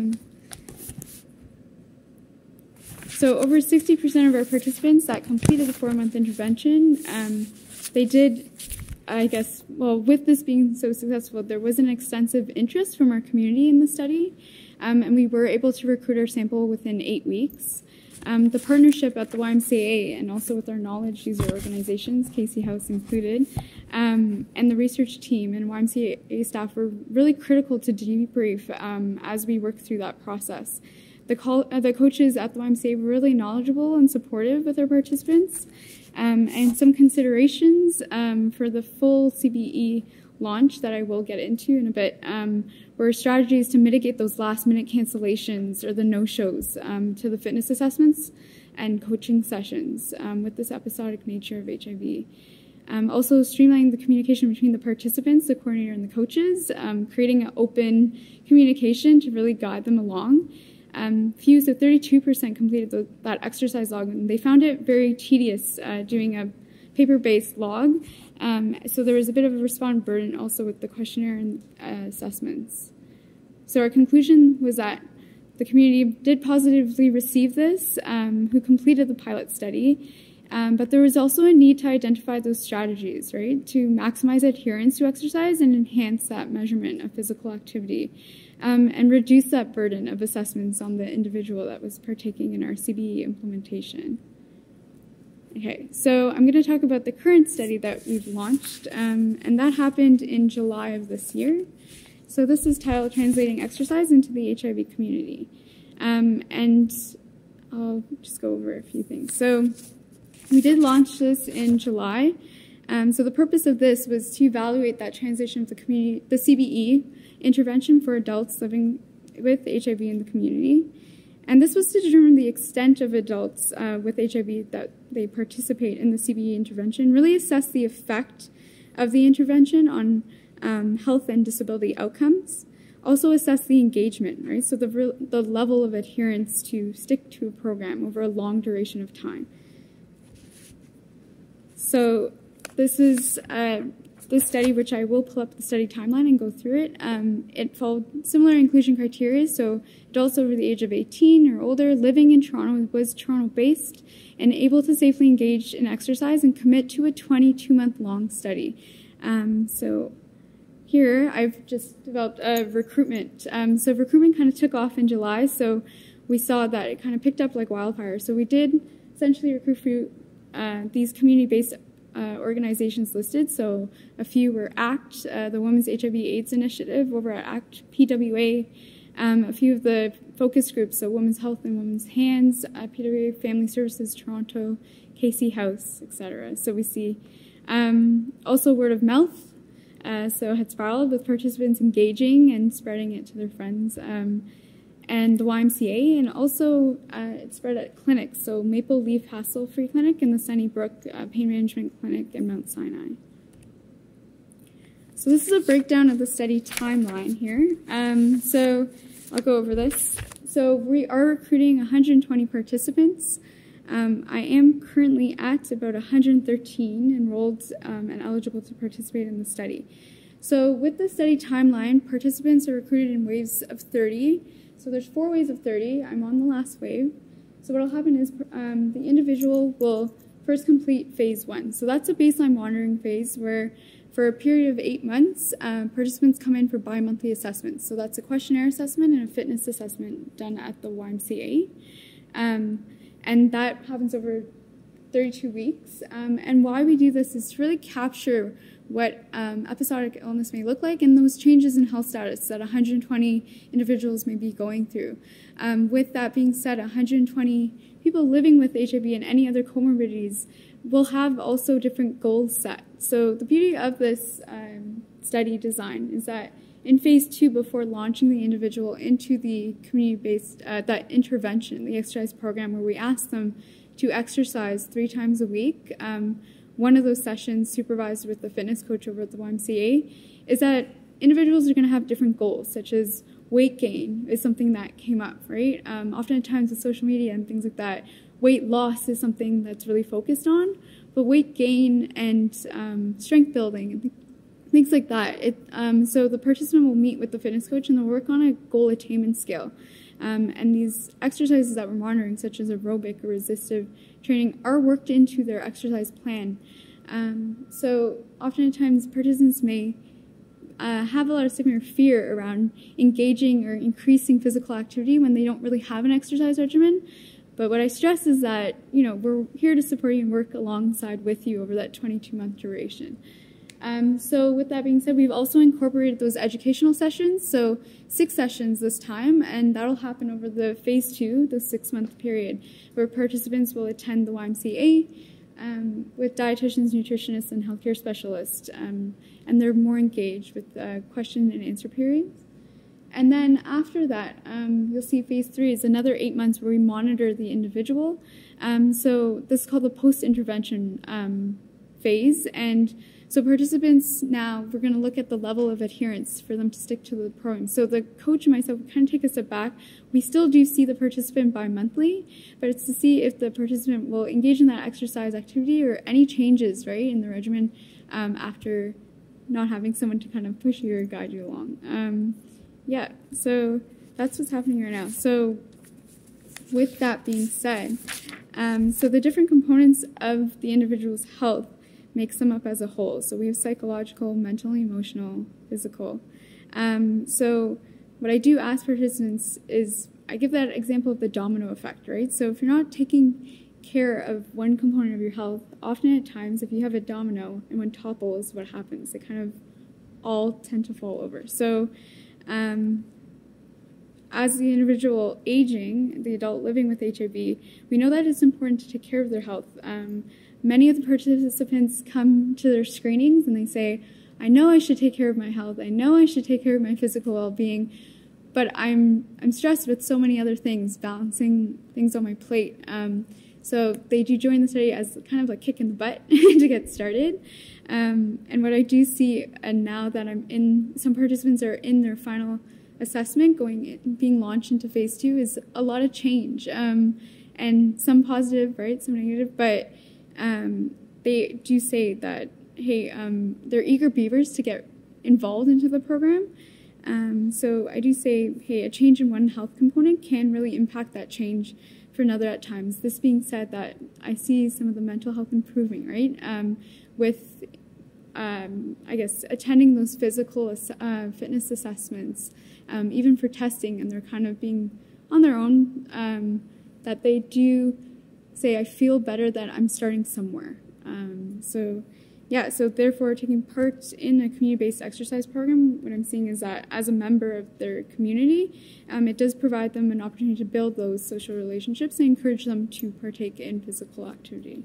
So over 60% of our participants that completed the 4-month intervention, they did, I guess, well, with this being so successful, there was an extensive interest from our community in the study, and we were able to recruit our sample within 8 weeks. The partnership at the YMCA and also with our knowledge user organizations, Casey House included, and the research team and YMCA staff were really critical to debrief as we worked through that process. The coaches at the YMCA were really knowledgeable and supportive with our participants, and some considerations for the full CBE launch that I will get into in a bit were strategies to mitigate those last-minute cancellations or the no-shows to the fitness assessments and coaching sessions with this episodic nature of HIV. Also streamlining the communication between the participants, the coordinator, and the coaches, creating an open communication to really guide them along. Few, so 32% completed that exercise log, and they found it very tedious doing a paper-based log. So there was a bit of a respond burden also with the questionnaire and assessments. So our conclusion was that the community did positively receive this, who completed the pilot study, but there was also a need to identify those strategies, right, to maximize adherence to exercise and enhance that measurement of physical activity, and reduce that burden of assessments on the individual that was partaking in our CBE implementation. Okay, so I'm going to talk about the current study that we've launched, and that happened in July of this year. So this is titled Translating Exercise into the HIV Community. And I'll just go over a few things. So we did launch this in July. So the purpose of this was to evaluate that translation of the community, the CBE intervention for adults living with HIV in the community. And this was to determine the extent of adults with HIV that they participate in the CBE intervention, really assess the effect of the intervention on health and disability outcomes, also assess the engagement, right? So the level of adherence to stick to a program over a long duration of time. So this is this study, which I will pull up the study timeline and go through it. It followed similar inclusion criteria, so adults over the age of 18 or older living in Toronto, was Toronto-based, and able to safely engage in exercise and commit to a 22-month-long study. So here I've just developed a recruitment. So recruitment kind of took off in July, so we saw that it kind of picked up like wildfire. So we did essentially recruit through these community-based organizations listed. So a few were ACT, the Women's HIV/AIDS Initiative over at ACT, PWA, a few of the focus groups, so Women's Health and Women's Hands, PWA Family Services Toronto, Casey House, etc. So we see also word of mouth, so had spiraled with participants engaging and spreading it to their friends, and the YMCA, and also it spread at clinics, so Maple Leaf Hassle-Free Clinic and the Sunnybrook Pain Management Clinic in Mount Sinai. So this is a breakdown of the study timeline here. So I'll go over this. So we are recruiting 120 participants. I am currently at about 113 enrolled and eligible to participate in the study. So with the study timeline, participants are recruited in waves of 30. So there's 4 waves of 30. I'm on the last wave. So what will happen is the individual will first complete phase 1. So that's a baseline monitoring phase where for a period of 8 months, participants come in for bi-monthly assessments. So that's a questionnaire assessment and a fitness assessment done at the YMCA. And that happens over 32 weeks. And why we do this is to really capture what episodic illness may look like and those changes in health status that 120 individuals may be going through. With that being said, 120 people living with HIV and any other comorbidities will have also different goals set. So the beauty of this study design is that in phase 2, before launching the individual into the community-based, that intervention, the exercise program where we ask them to exercise 3 times a week, one of those sessions supervised with the fitness coach over at the YMCA, is that individuals are going to have different goals, such as weight gain is something that came up, right? Oftentimes with social media and things like that, weight loss is something that's really focused on, but weight gain and strength building and things like that. So the participant will meet with the fitness coach and they'll work on a goal attainment scale. And these exercises that we're monitoring, such as aerobic or resistive training, are worked into their exercise plan. So oftentimes participants may have a lot of stigma or fear around engaging or increasing physical activity when they don't really have an exercise regimen. But what I stress is that, we're here to support you and work alongside with you over that 22-month duration. So with that being said, we've also incorporated those educational sessions, so 6 sessions this time, and that'll happen over the phase 2, the 6-month period, where participants will attend the YMCA with dietitians, nutritionists, and healthcare specialists, and they're more engaged with question and answer periods. And then after that, you'll see phase 3 is another 8 months where we monitor the individual. So this is called the post-intervention phase, and so participants now, we're going to look at the level of adherence for them to stick to the program. So the coach and myself kind of take a step back. We still do see the participant bi-monthly, but it's to see if the participant will engage in that exercise activity or any changes, right, in the regimen after not having someone to kind of push you or guide you along. Yeah, so that's what's happening right now. So with that being said, so the different components of the individual's health makes them up as a whole. So we have psychological, mental, emotional, physical. So what I do ask participants is, I give that example of the domino effect, right? So if you're not taking care of one component of your health, often at times if you have a domino and one topples, what happens? They kind of all tend to fall over. So as the individual aging, the adult living with HIV, we know that it's important to take care of their health. Many of the participants come to their screenings and they say, I know I should take care of my health, I know I should take care of my physical well-being, but I'm stressed with so many other things, balancing things on my plate. So they do join the study as kind of a kick in the butt to get started. And what I do see, and now that some participants are in their final assessment, being launched into phase 2, is a lot of change. And some positive, right, some negative, but they do say that, hey, they're eager beavers to get involved into the program. So I do say, hey, a change in one health component can really impact that change for another at times. This being said, that I see some of the mental health improving, right, with, I guess, attending those physical fitness assessments, even for testing, and they're kind of being on their own, that they do say, I feel better that I'm starting somewhere. So therefore taking part in a community-based exercise program, what I'm seeing is that as a member of their community, it does provide them an opportunity to build those social relationships and encourage them to partake in physical activity.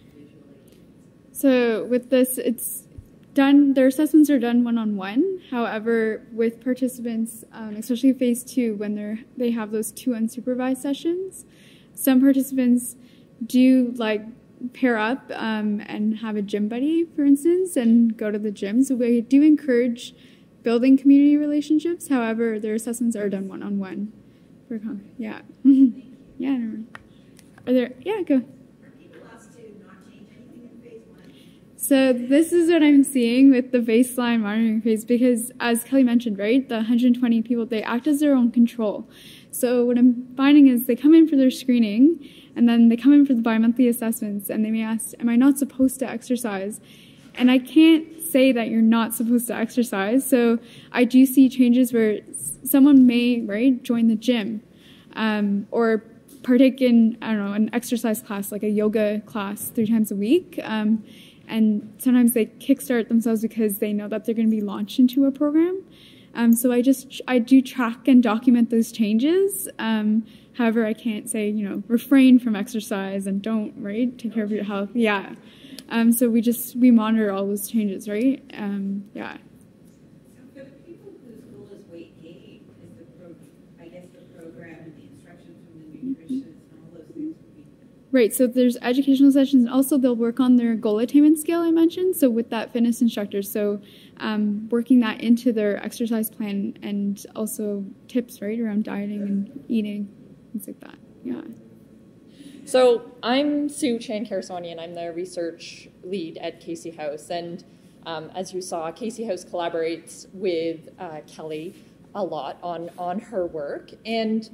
So with this, it's done, their assessments are done one-on-one. However, with participants, especially phase 2, when they have those 2 unsupervised sessions, some participants do pair up and have a gym buddy, for instance, and go to the gym. So we do encourage building community relationships. However, their assessments are done one-on-one. Yeah. Yeah. No. Are there? Yeah. Go. Are people asked to not change anything in phase 1? So this is what I'm seeing with the baseline monitoring phase, because as Kelly mentioned, right, the 120 people, they act as their own control. So what I'm finding is they come in for their screening, and then they come in for the bi-monthly assessments, and they may ask, am I not supposed to exercise? And I can't say that you're not supposed to exercise. So I do see changes where someone may, right, join the gym, or partake in, I don't know, an exercise class, like a yoga class 3 times a week. And sometimes they kickstart themselves because they know that they're going to be launched into a program. So I do track and document those changes. However, I can't say, refrain from exercise and don't, right, take care of your health. Yeah. So we monitor all those changes, right? Yeah. So for the people whose goal is weight gain, is the program and the instructions from the nutritionists and all those things would be. Right, so there's educational sessions, and also they'll work on their goal attainment scale I mentioned, so with that fitness instructor, so working that into their exercise plan, and also tips, right, around dieting and eating, things like that, yeah. So I'm Sue Chan-Carusone, and I'm the research lead at Casey House, and as you saw, Casey House collaborates with Kelly a lot on her work, and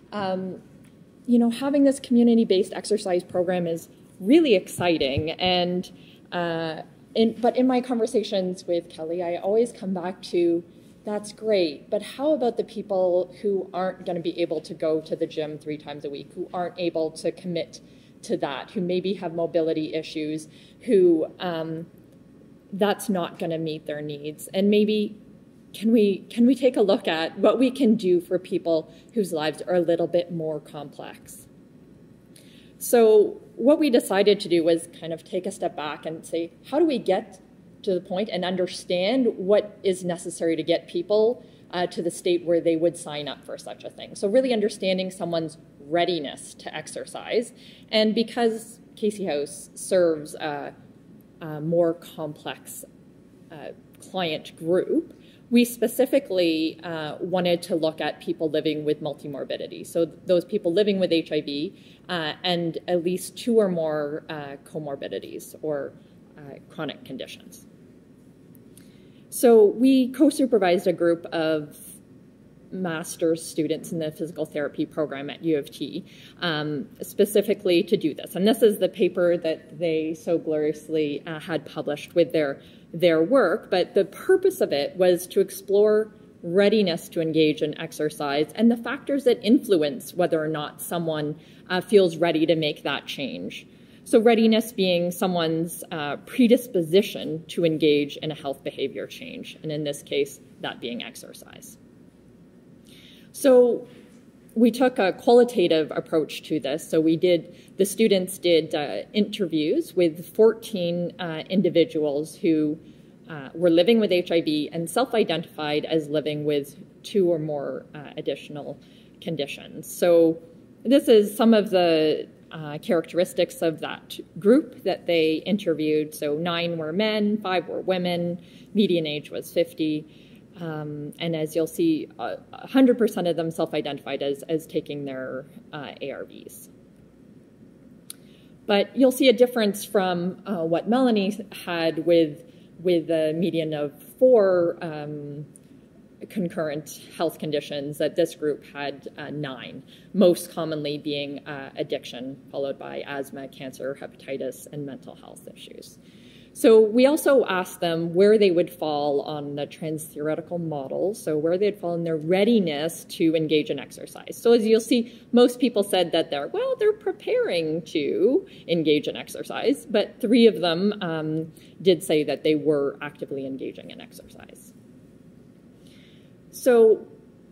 having this community-based exercise program is really exciting. And but in my conversations with Kelly, I always come back to, that's great, but how about the people who aren't going to be able to go to the gym 3 times a week, who aren't able to commit to that, who maybe have mobility issues, who that's not going to meet their needs? And maybe can we take a look at what we can do for people whose lives are a little bit more complex? So what we decided to do was kind of take a step back and say, how do we get to the point and understand what is necessary to get people to the state where they would sign up for such a thing? So really understanding someone's readiness to exercise. And because Casey House serves a more complex client group, we specifically wanted to look at people living with multimorbidity. So those people living with HIV and at least 2 or more comorbidities or chronic conditions. So we co-supervised a group of master's students in the physical therapy program at U of T, specifically to do this. And this is the paper that they so gloriously had published with their work, but the purpose of it was to explore readiness to engage in exercise and the factors that influence whether or not someone feels ready to make that change. So readiness being someone's predisposition to engage in a health behavior change, and in this case, that being exercise. So we took a qualitative approach to this. So the students did interviews with 14 individuals who were living with HIV and self-identified as living with 2 or more additional conditions. So this is some of the characteristics of that group that they interviewed. So 9 were men, 5 were women, median age was 50. And as you'll see, 100% of them self-identified as taking their ARVs. But you'll see a difference from what Melanie had with a median of 4 concurrent health conditions, that this group had 9, most commonly being addiction, followed by asthma, cancer, hepatitis, and mental health issues. So we also asked them where they would fall on the trans-theoretical model, so where they'd fall in their readiness to engage in exercise. So as you'll see, most people said that they're preparing to engage in exercise, but 3 of them did say that they were actively engaging in exercise. So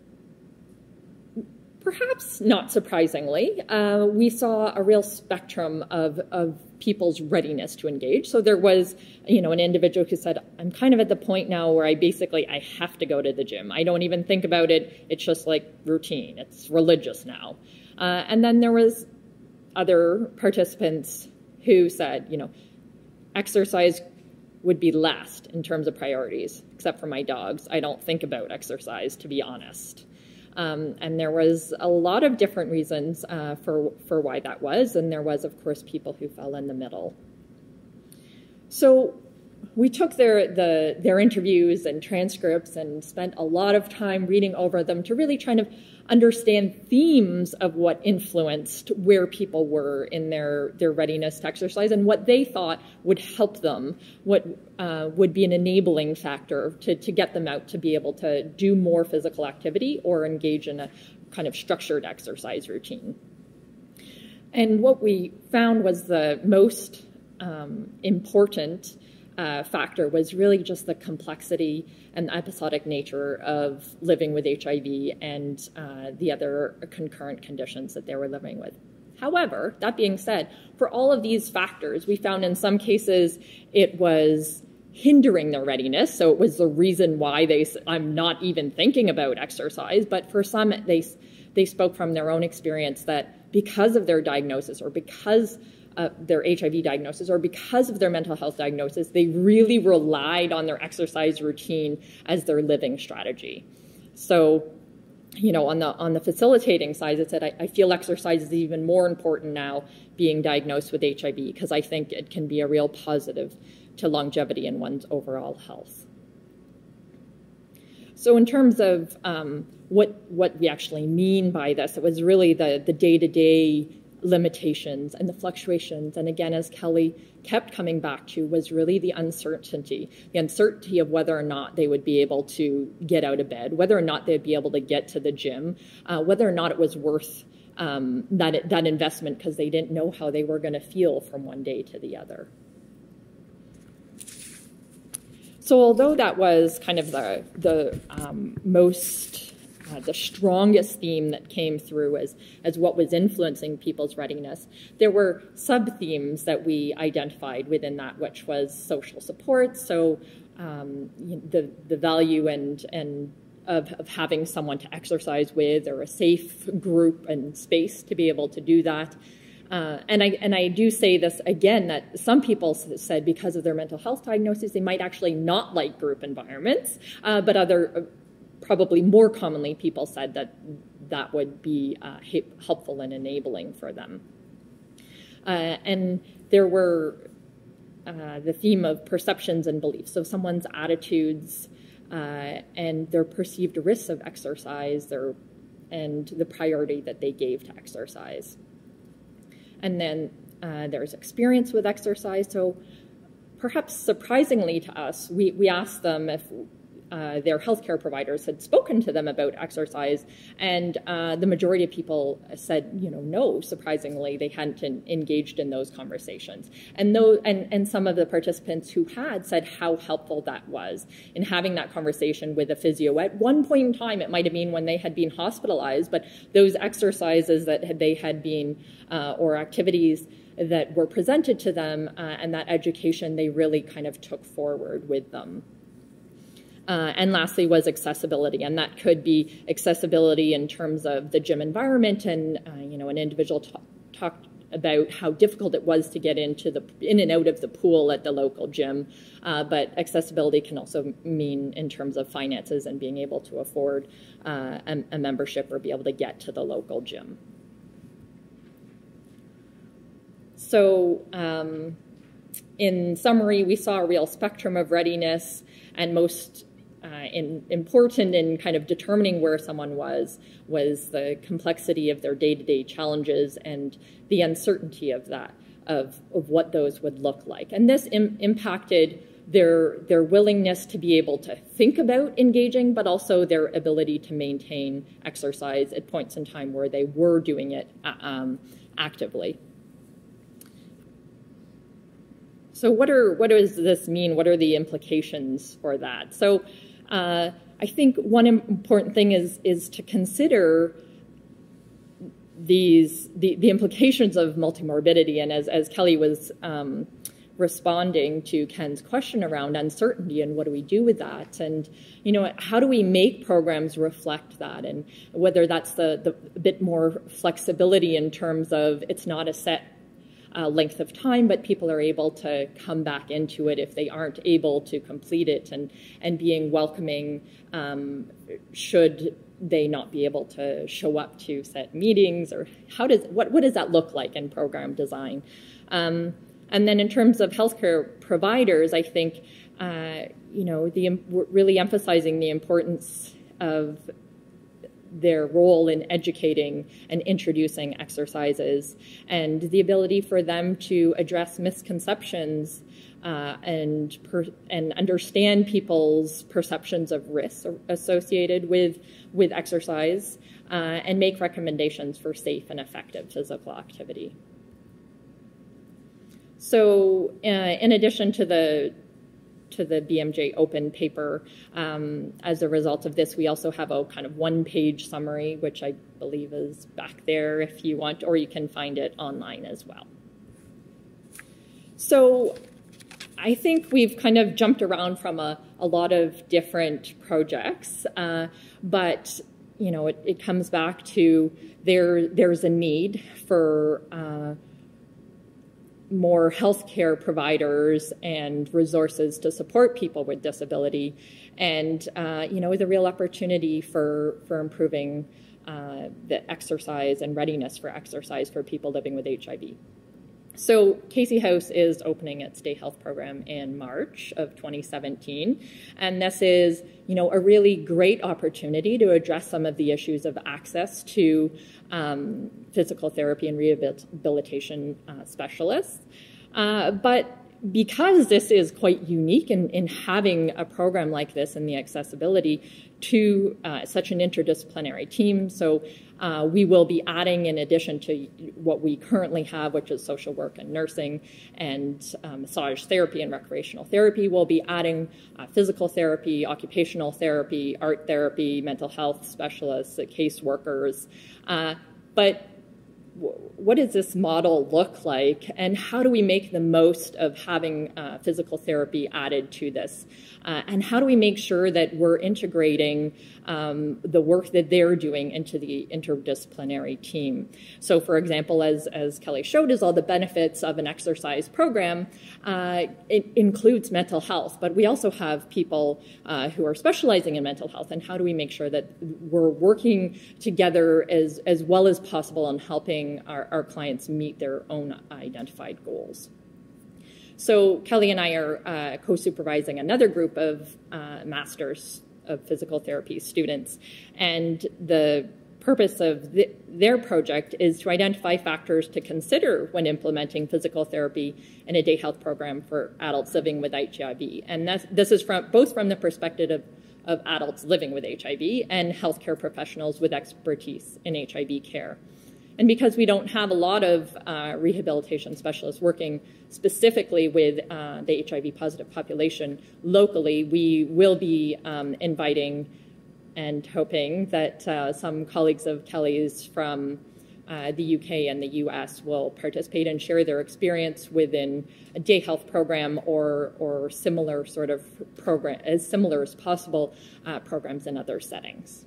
perhaps not surprisingly, we saw a real spectrum of people's readiness to engage. So there was, an individual who said, I'm kind of at the point now where I have to go to the gym. I don't even think about it. It's just like routine. It's religious now. And then there was other participants who said, exercise would be last in terms of priorities, except for my dogs. I don't think about exercise, to be honest. And there was a lot of different reasons for why that was, and there was, of course, people who fell in the middle. So we took their interviews and transcripts and spent a lot of time reading over them to really try to understand themes of what influenced where people were in their readiness to exercise and what they thought would help them, what would be an enabling factor to get them out to be able to do more physical activity or engage in a kind of structured exercise routine. And what we found was the most important factor was really just the complexity and episodic nature of living with HIV and the other concurrent conditions that they were living with. However, that being said, for all of these factors, we found in some cases it was hindering their readiness, so it was the reason why I'm not even thinking about exercise, but for some, they spoke from their own experience that because of their diagnosis or because their HIV diagnosis or because of their mental health diagnosis, they really relied on their exercise routine as their living strategy. So, you know, on the facilitating side, it said, I feel exercise is even more important now being diagnosed with HIV because I think it can be a real positive to longevity in one's overall health. So in terms of what we actually mean by this, it was really the day-to-day limitations and the fluctuations. And again, as Kelly kept coming back to, was really the uncertainty of whether or not they would be able to get out of bed, whether or not they'd be able to get to the gym, whether or not it was worth that investment because they didn't know how they were going to feel from one day to the other. So although that was kind of the strongest theme that came through as what was influencing people's readiness, there were sub-themes that we identified within that, which was social support. So the value and of having someone to exercise with or a safe group and space to be able to do that. And I do say this again, that some people said because of their mental health diagnosis, they might actually not like group environments, but probably more commonly, people said that would be helpful and enabling for them. And there were the theme of perceptions and beliefs, so someone's attitudes and their perceived risks of exercise, and the priority that they gave to exercise. And then there's experience with exercise. So perhaps surprisingly to us, we asked them if their healthcare providers had spoken to them about exercise, and the majority of people said, no, surprisingly, they hadn't engaged in those conversations. And some of the participants who had said how helpful that was in having that conversation with a physio. At one point in time, it might have been when they had been hospitalized, but those exercises that they had been, or activities that were presented to them, and that education they really kind of took forward with them. And lastly was accessibility, and that could be accessibility in terms of the gym environment. And an individual talked about how difficult it was to get in and out of the pool at the local gym. But accessibility can also mean in terms of finances and being able to afford a membership or be able to get to the local gym. So in summary, we saw a real spectrum of readiness, and most important in kind of determining where someone was the complexity of their day-to-day challenges and the uncertainty of that, of what those would look like. And this impacted their willingness to be able to think about engaging, but also their ability to maintain exercise at points in time where they were doing it actively. So what does this mean? What are the implications for that? So I think one important thing is to consider the implications of multimorbidity. And as Kelly was responding to Ken's question around uncertainty and what do we do with that, and how do we make programs reflect that, and whether that's the bit more flexibility in terms of it's not a set length of time, but people are able to come back into it if they aren't able to complete it, and being welcoming should they not be able to show up to set meetings, or what does that look like in program design? And then in terms of healthcare providers, I think, we're really emphasizing the importance of their role in educating and introducing exercises, and the ability for them to address misconceptions and understand people's perceptions of risks associated with exercise, and make recommendations for safe and effective physical activity. So in addition to the BMJ open paper, as a result of this, we also have a kind of one-page summary, which I believe is back there if you want, or you can find it online as well. So I think we've kind of jumped around from a lot of different projects, but it comes back to there's a need for more healthcare providers and resources to support people with disability, and with a real opportunity for improving the exercise and readiness for exercise for people living with HIV. So Casey House is opening its day health program in March of 2017, and this is a really great opportunity to address some of the issues of access to physical therapy and rehabilitation specialists. But because this is quite unique in having a program like this and the accessibility to such an interdisciplinary team, so we will be adding, in addition to what we currently have, which is social work and nursing and massage therapy and recreational therapy, we'll be adding physical therapy, occupational therapy, art therapy, mental health specialists, caseworkers. But what does this model look like, and how do we make the most of having physical therapy added to this? And how do we make sure that we're integrating the work that they're doing into the interdisciplinary team? So, for example, as Kelly showed, is all the benefits of an exercise program. It includes mental health, but we also have people who are specializing in mental health, and how do we make sure that we're working together as well as possible in helping our clients meet their own identified goals. So Kelly and I are co-supervising another group of Masters of Physical Therapy students, and the purpose of their project is to identify factors to consider when implementing physical therapy in a day health program for adults living with HIV. And this is both from the perspective of adults living with HIV and healthcare professionals with expertise in HIV care. And because we don't have a lot of rehabilitation specialists working specifically with the HIV-positive population locally, we will be inviting and hoping that some colleagues of Kelly's from the UK and the US will participate and share their experience within a day health program or similar sort of program, as similar as possible programs in other settings.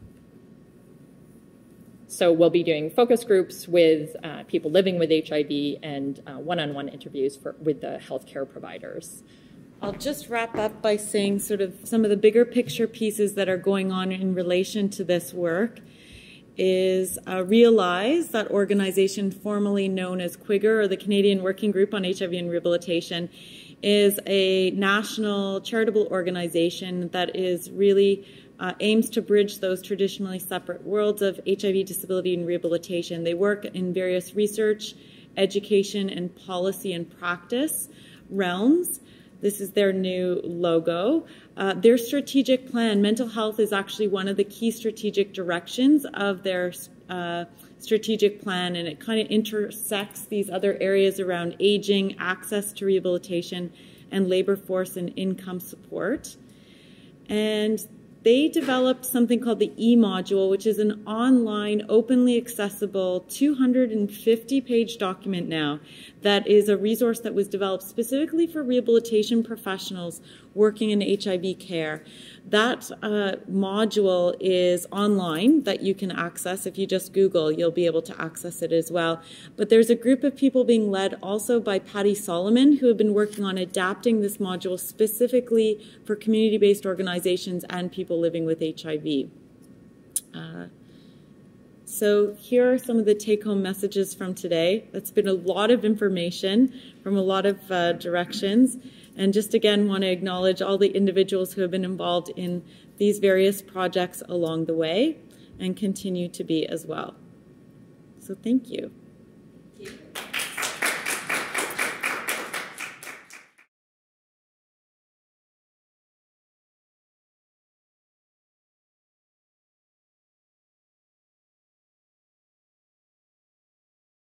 So we'll be doing focus groups with people living with HIV and one-on-one interviews with the healthcare providers. I'll just wrap up by saying sort of some of the bigger picture pieces that are going on in relation to this work is Realize, that organization formerly known as QWIGR, or the Canadian Working Group on HIV and Rehabilitation, is a national charitable organization that is really aims to bridge those traditionally separate worlds of HIV, disability, and rehabilitation. They work in various research, education, and policy and practice realms. This is their new logo. Their strategic plan, mental health is actually one of the key strategic directions of their strategic plan, and it kind of intersects these other areas around aging, access to rehabilitation, and labor force and income support. And they developed something called the E-Module, which is an online, openly accessible 250-page document now that is a resource that was developed specifically for rehabilitation professionals working in HIV care. That module is online that you can access. If you just Google, you'll be able to access it as well. But there's a group of people being led also by Patty Solomon who have been working on adapting this module specifically for community-based organizations and people living with HIV. So here are some of the take-home messages from today. That's been a lot of information from a lot of directions. And just again, want to acknowledge all the individuals who have been involved in these various projects along the way and continue to be as well. So thank you.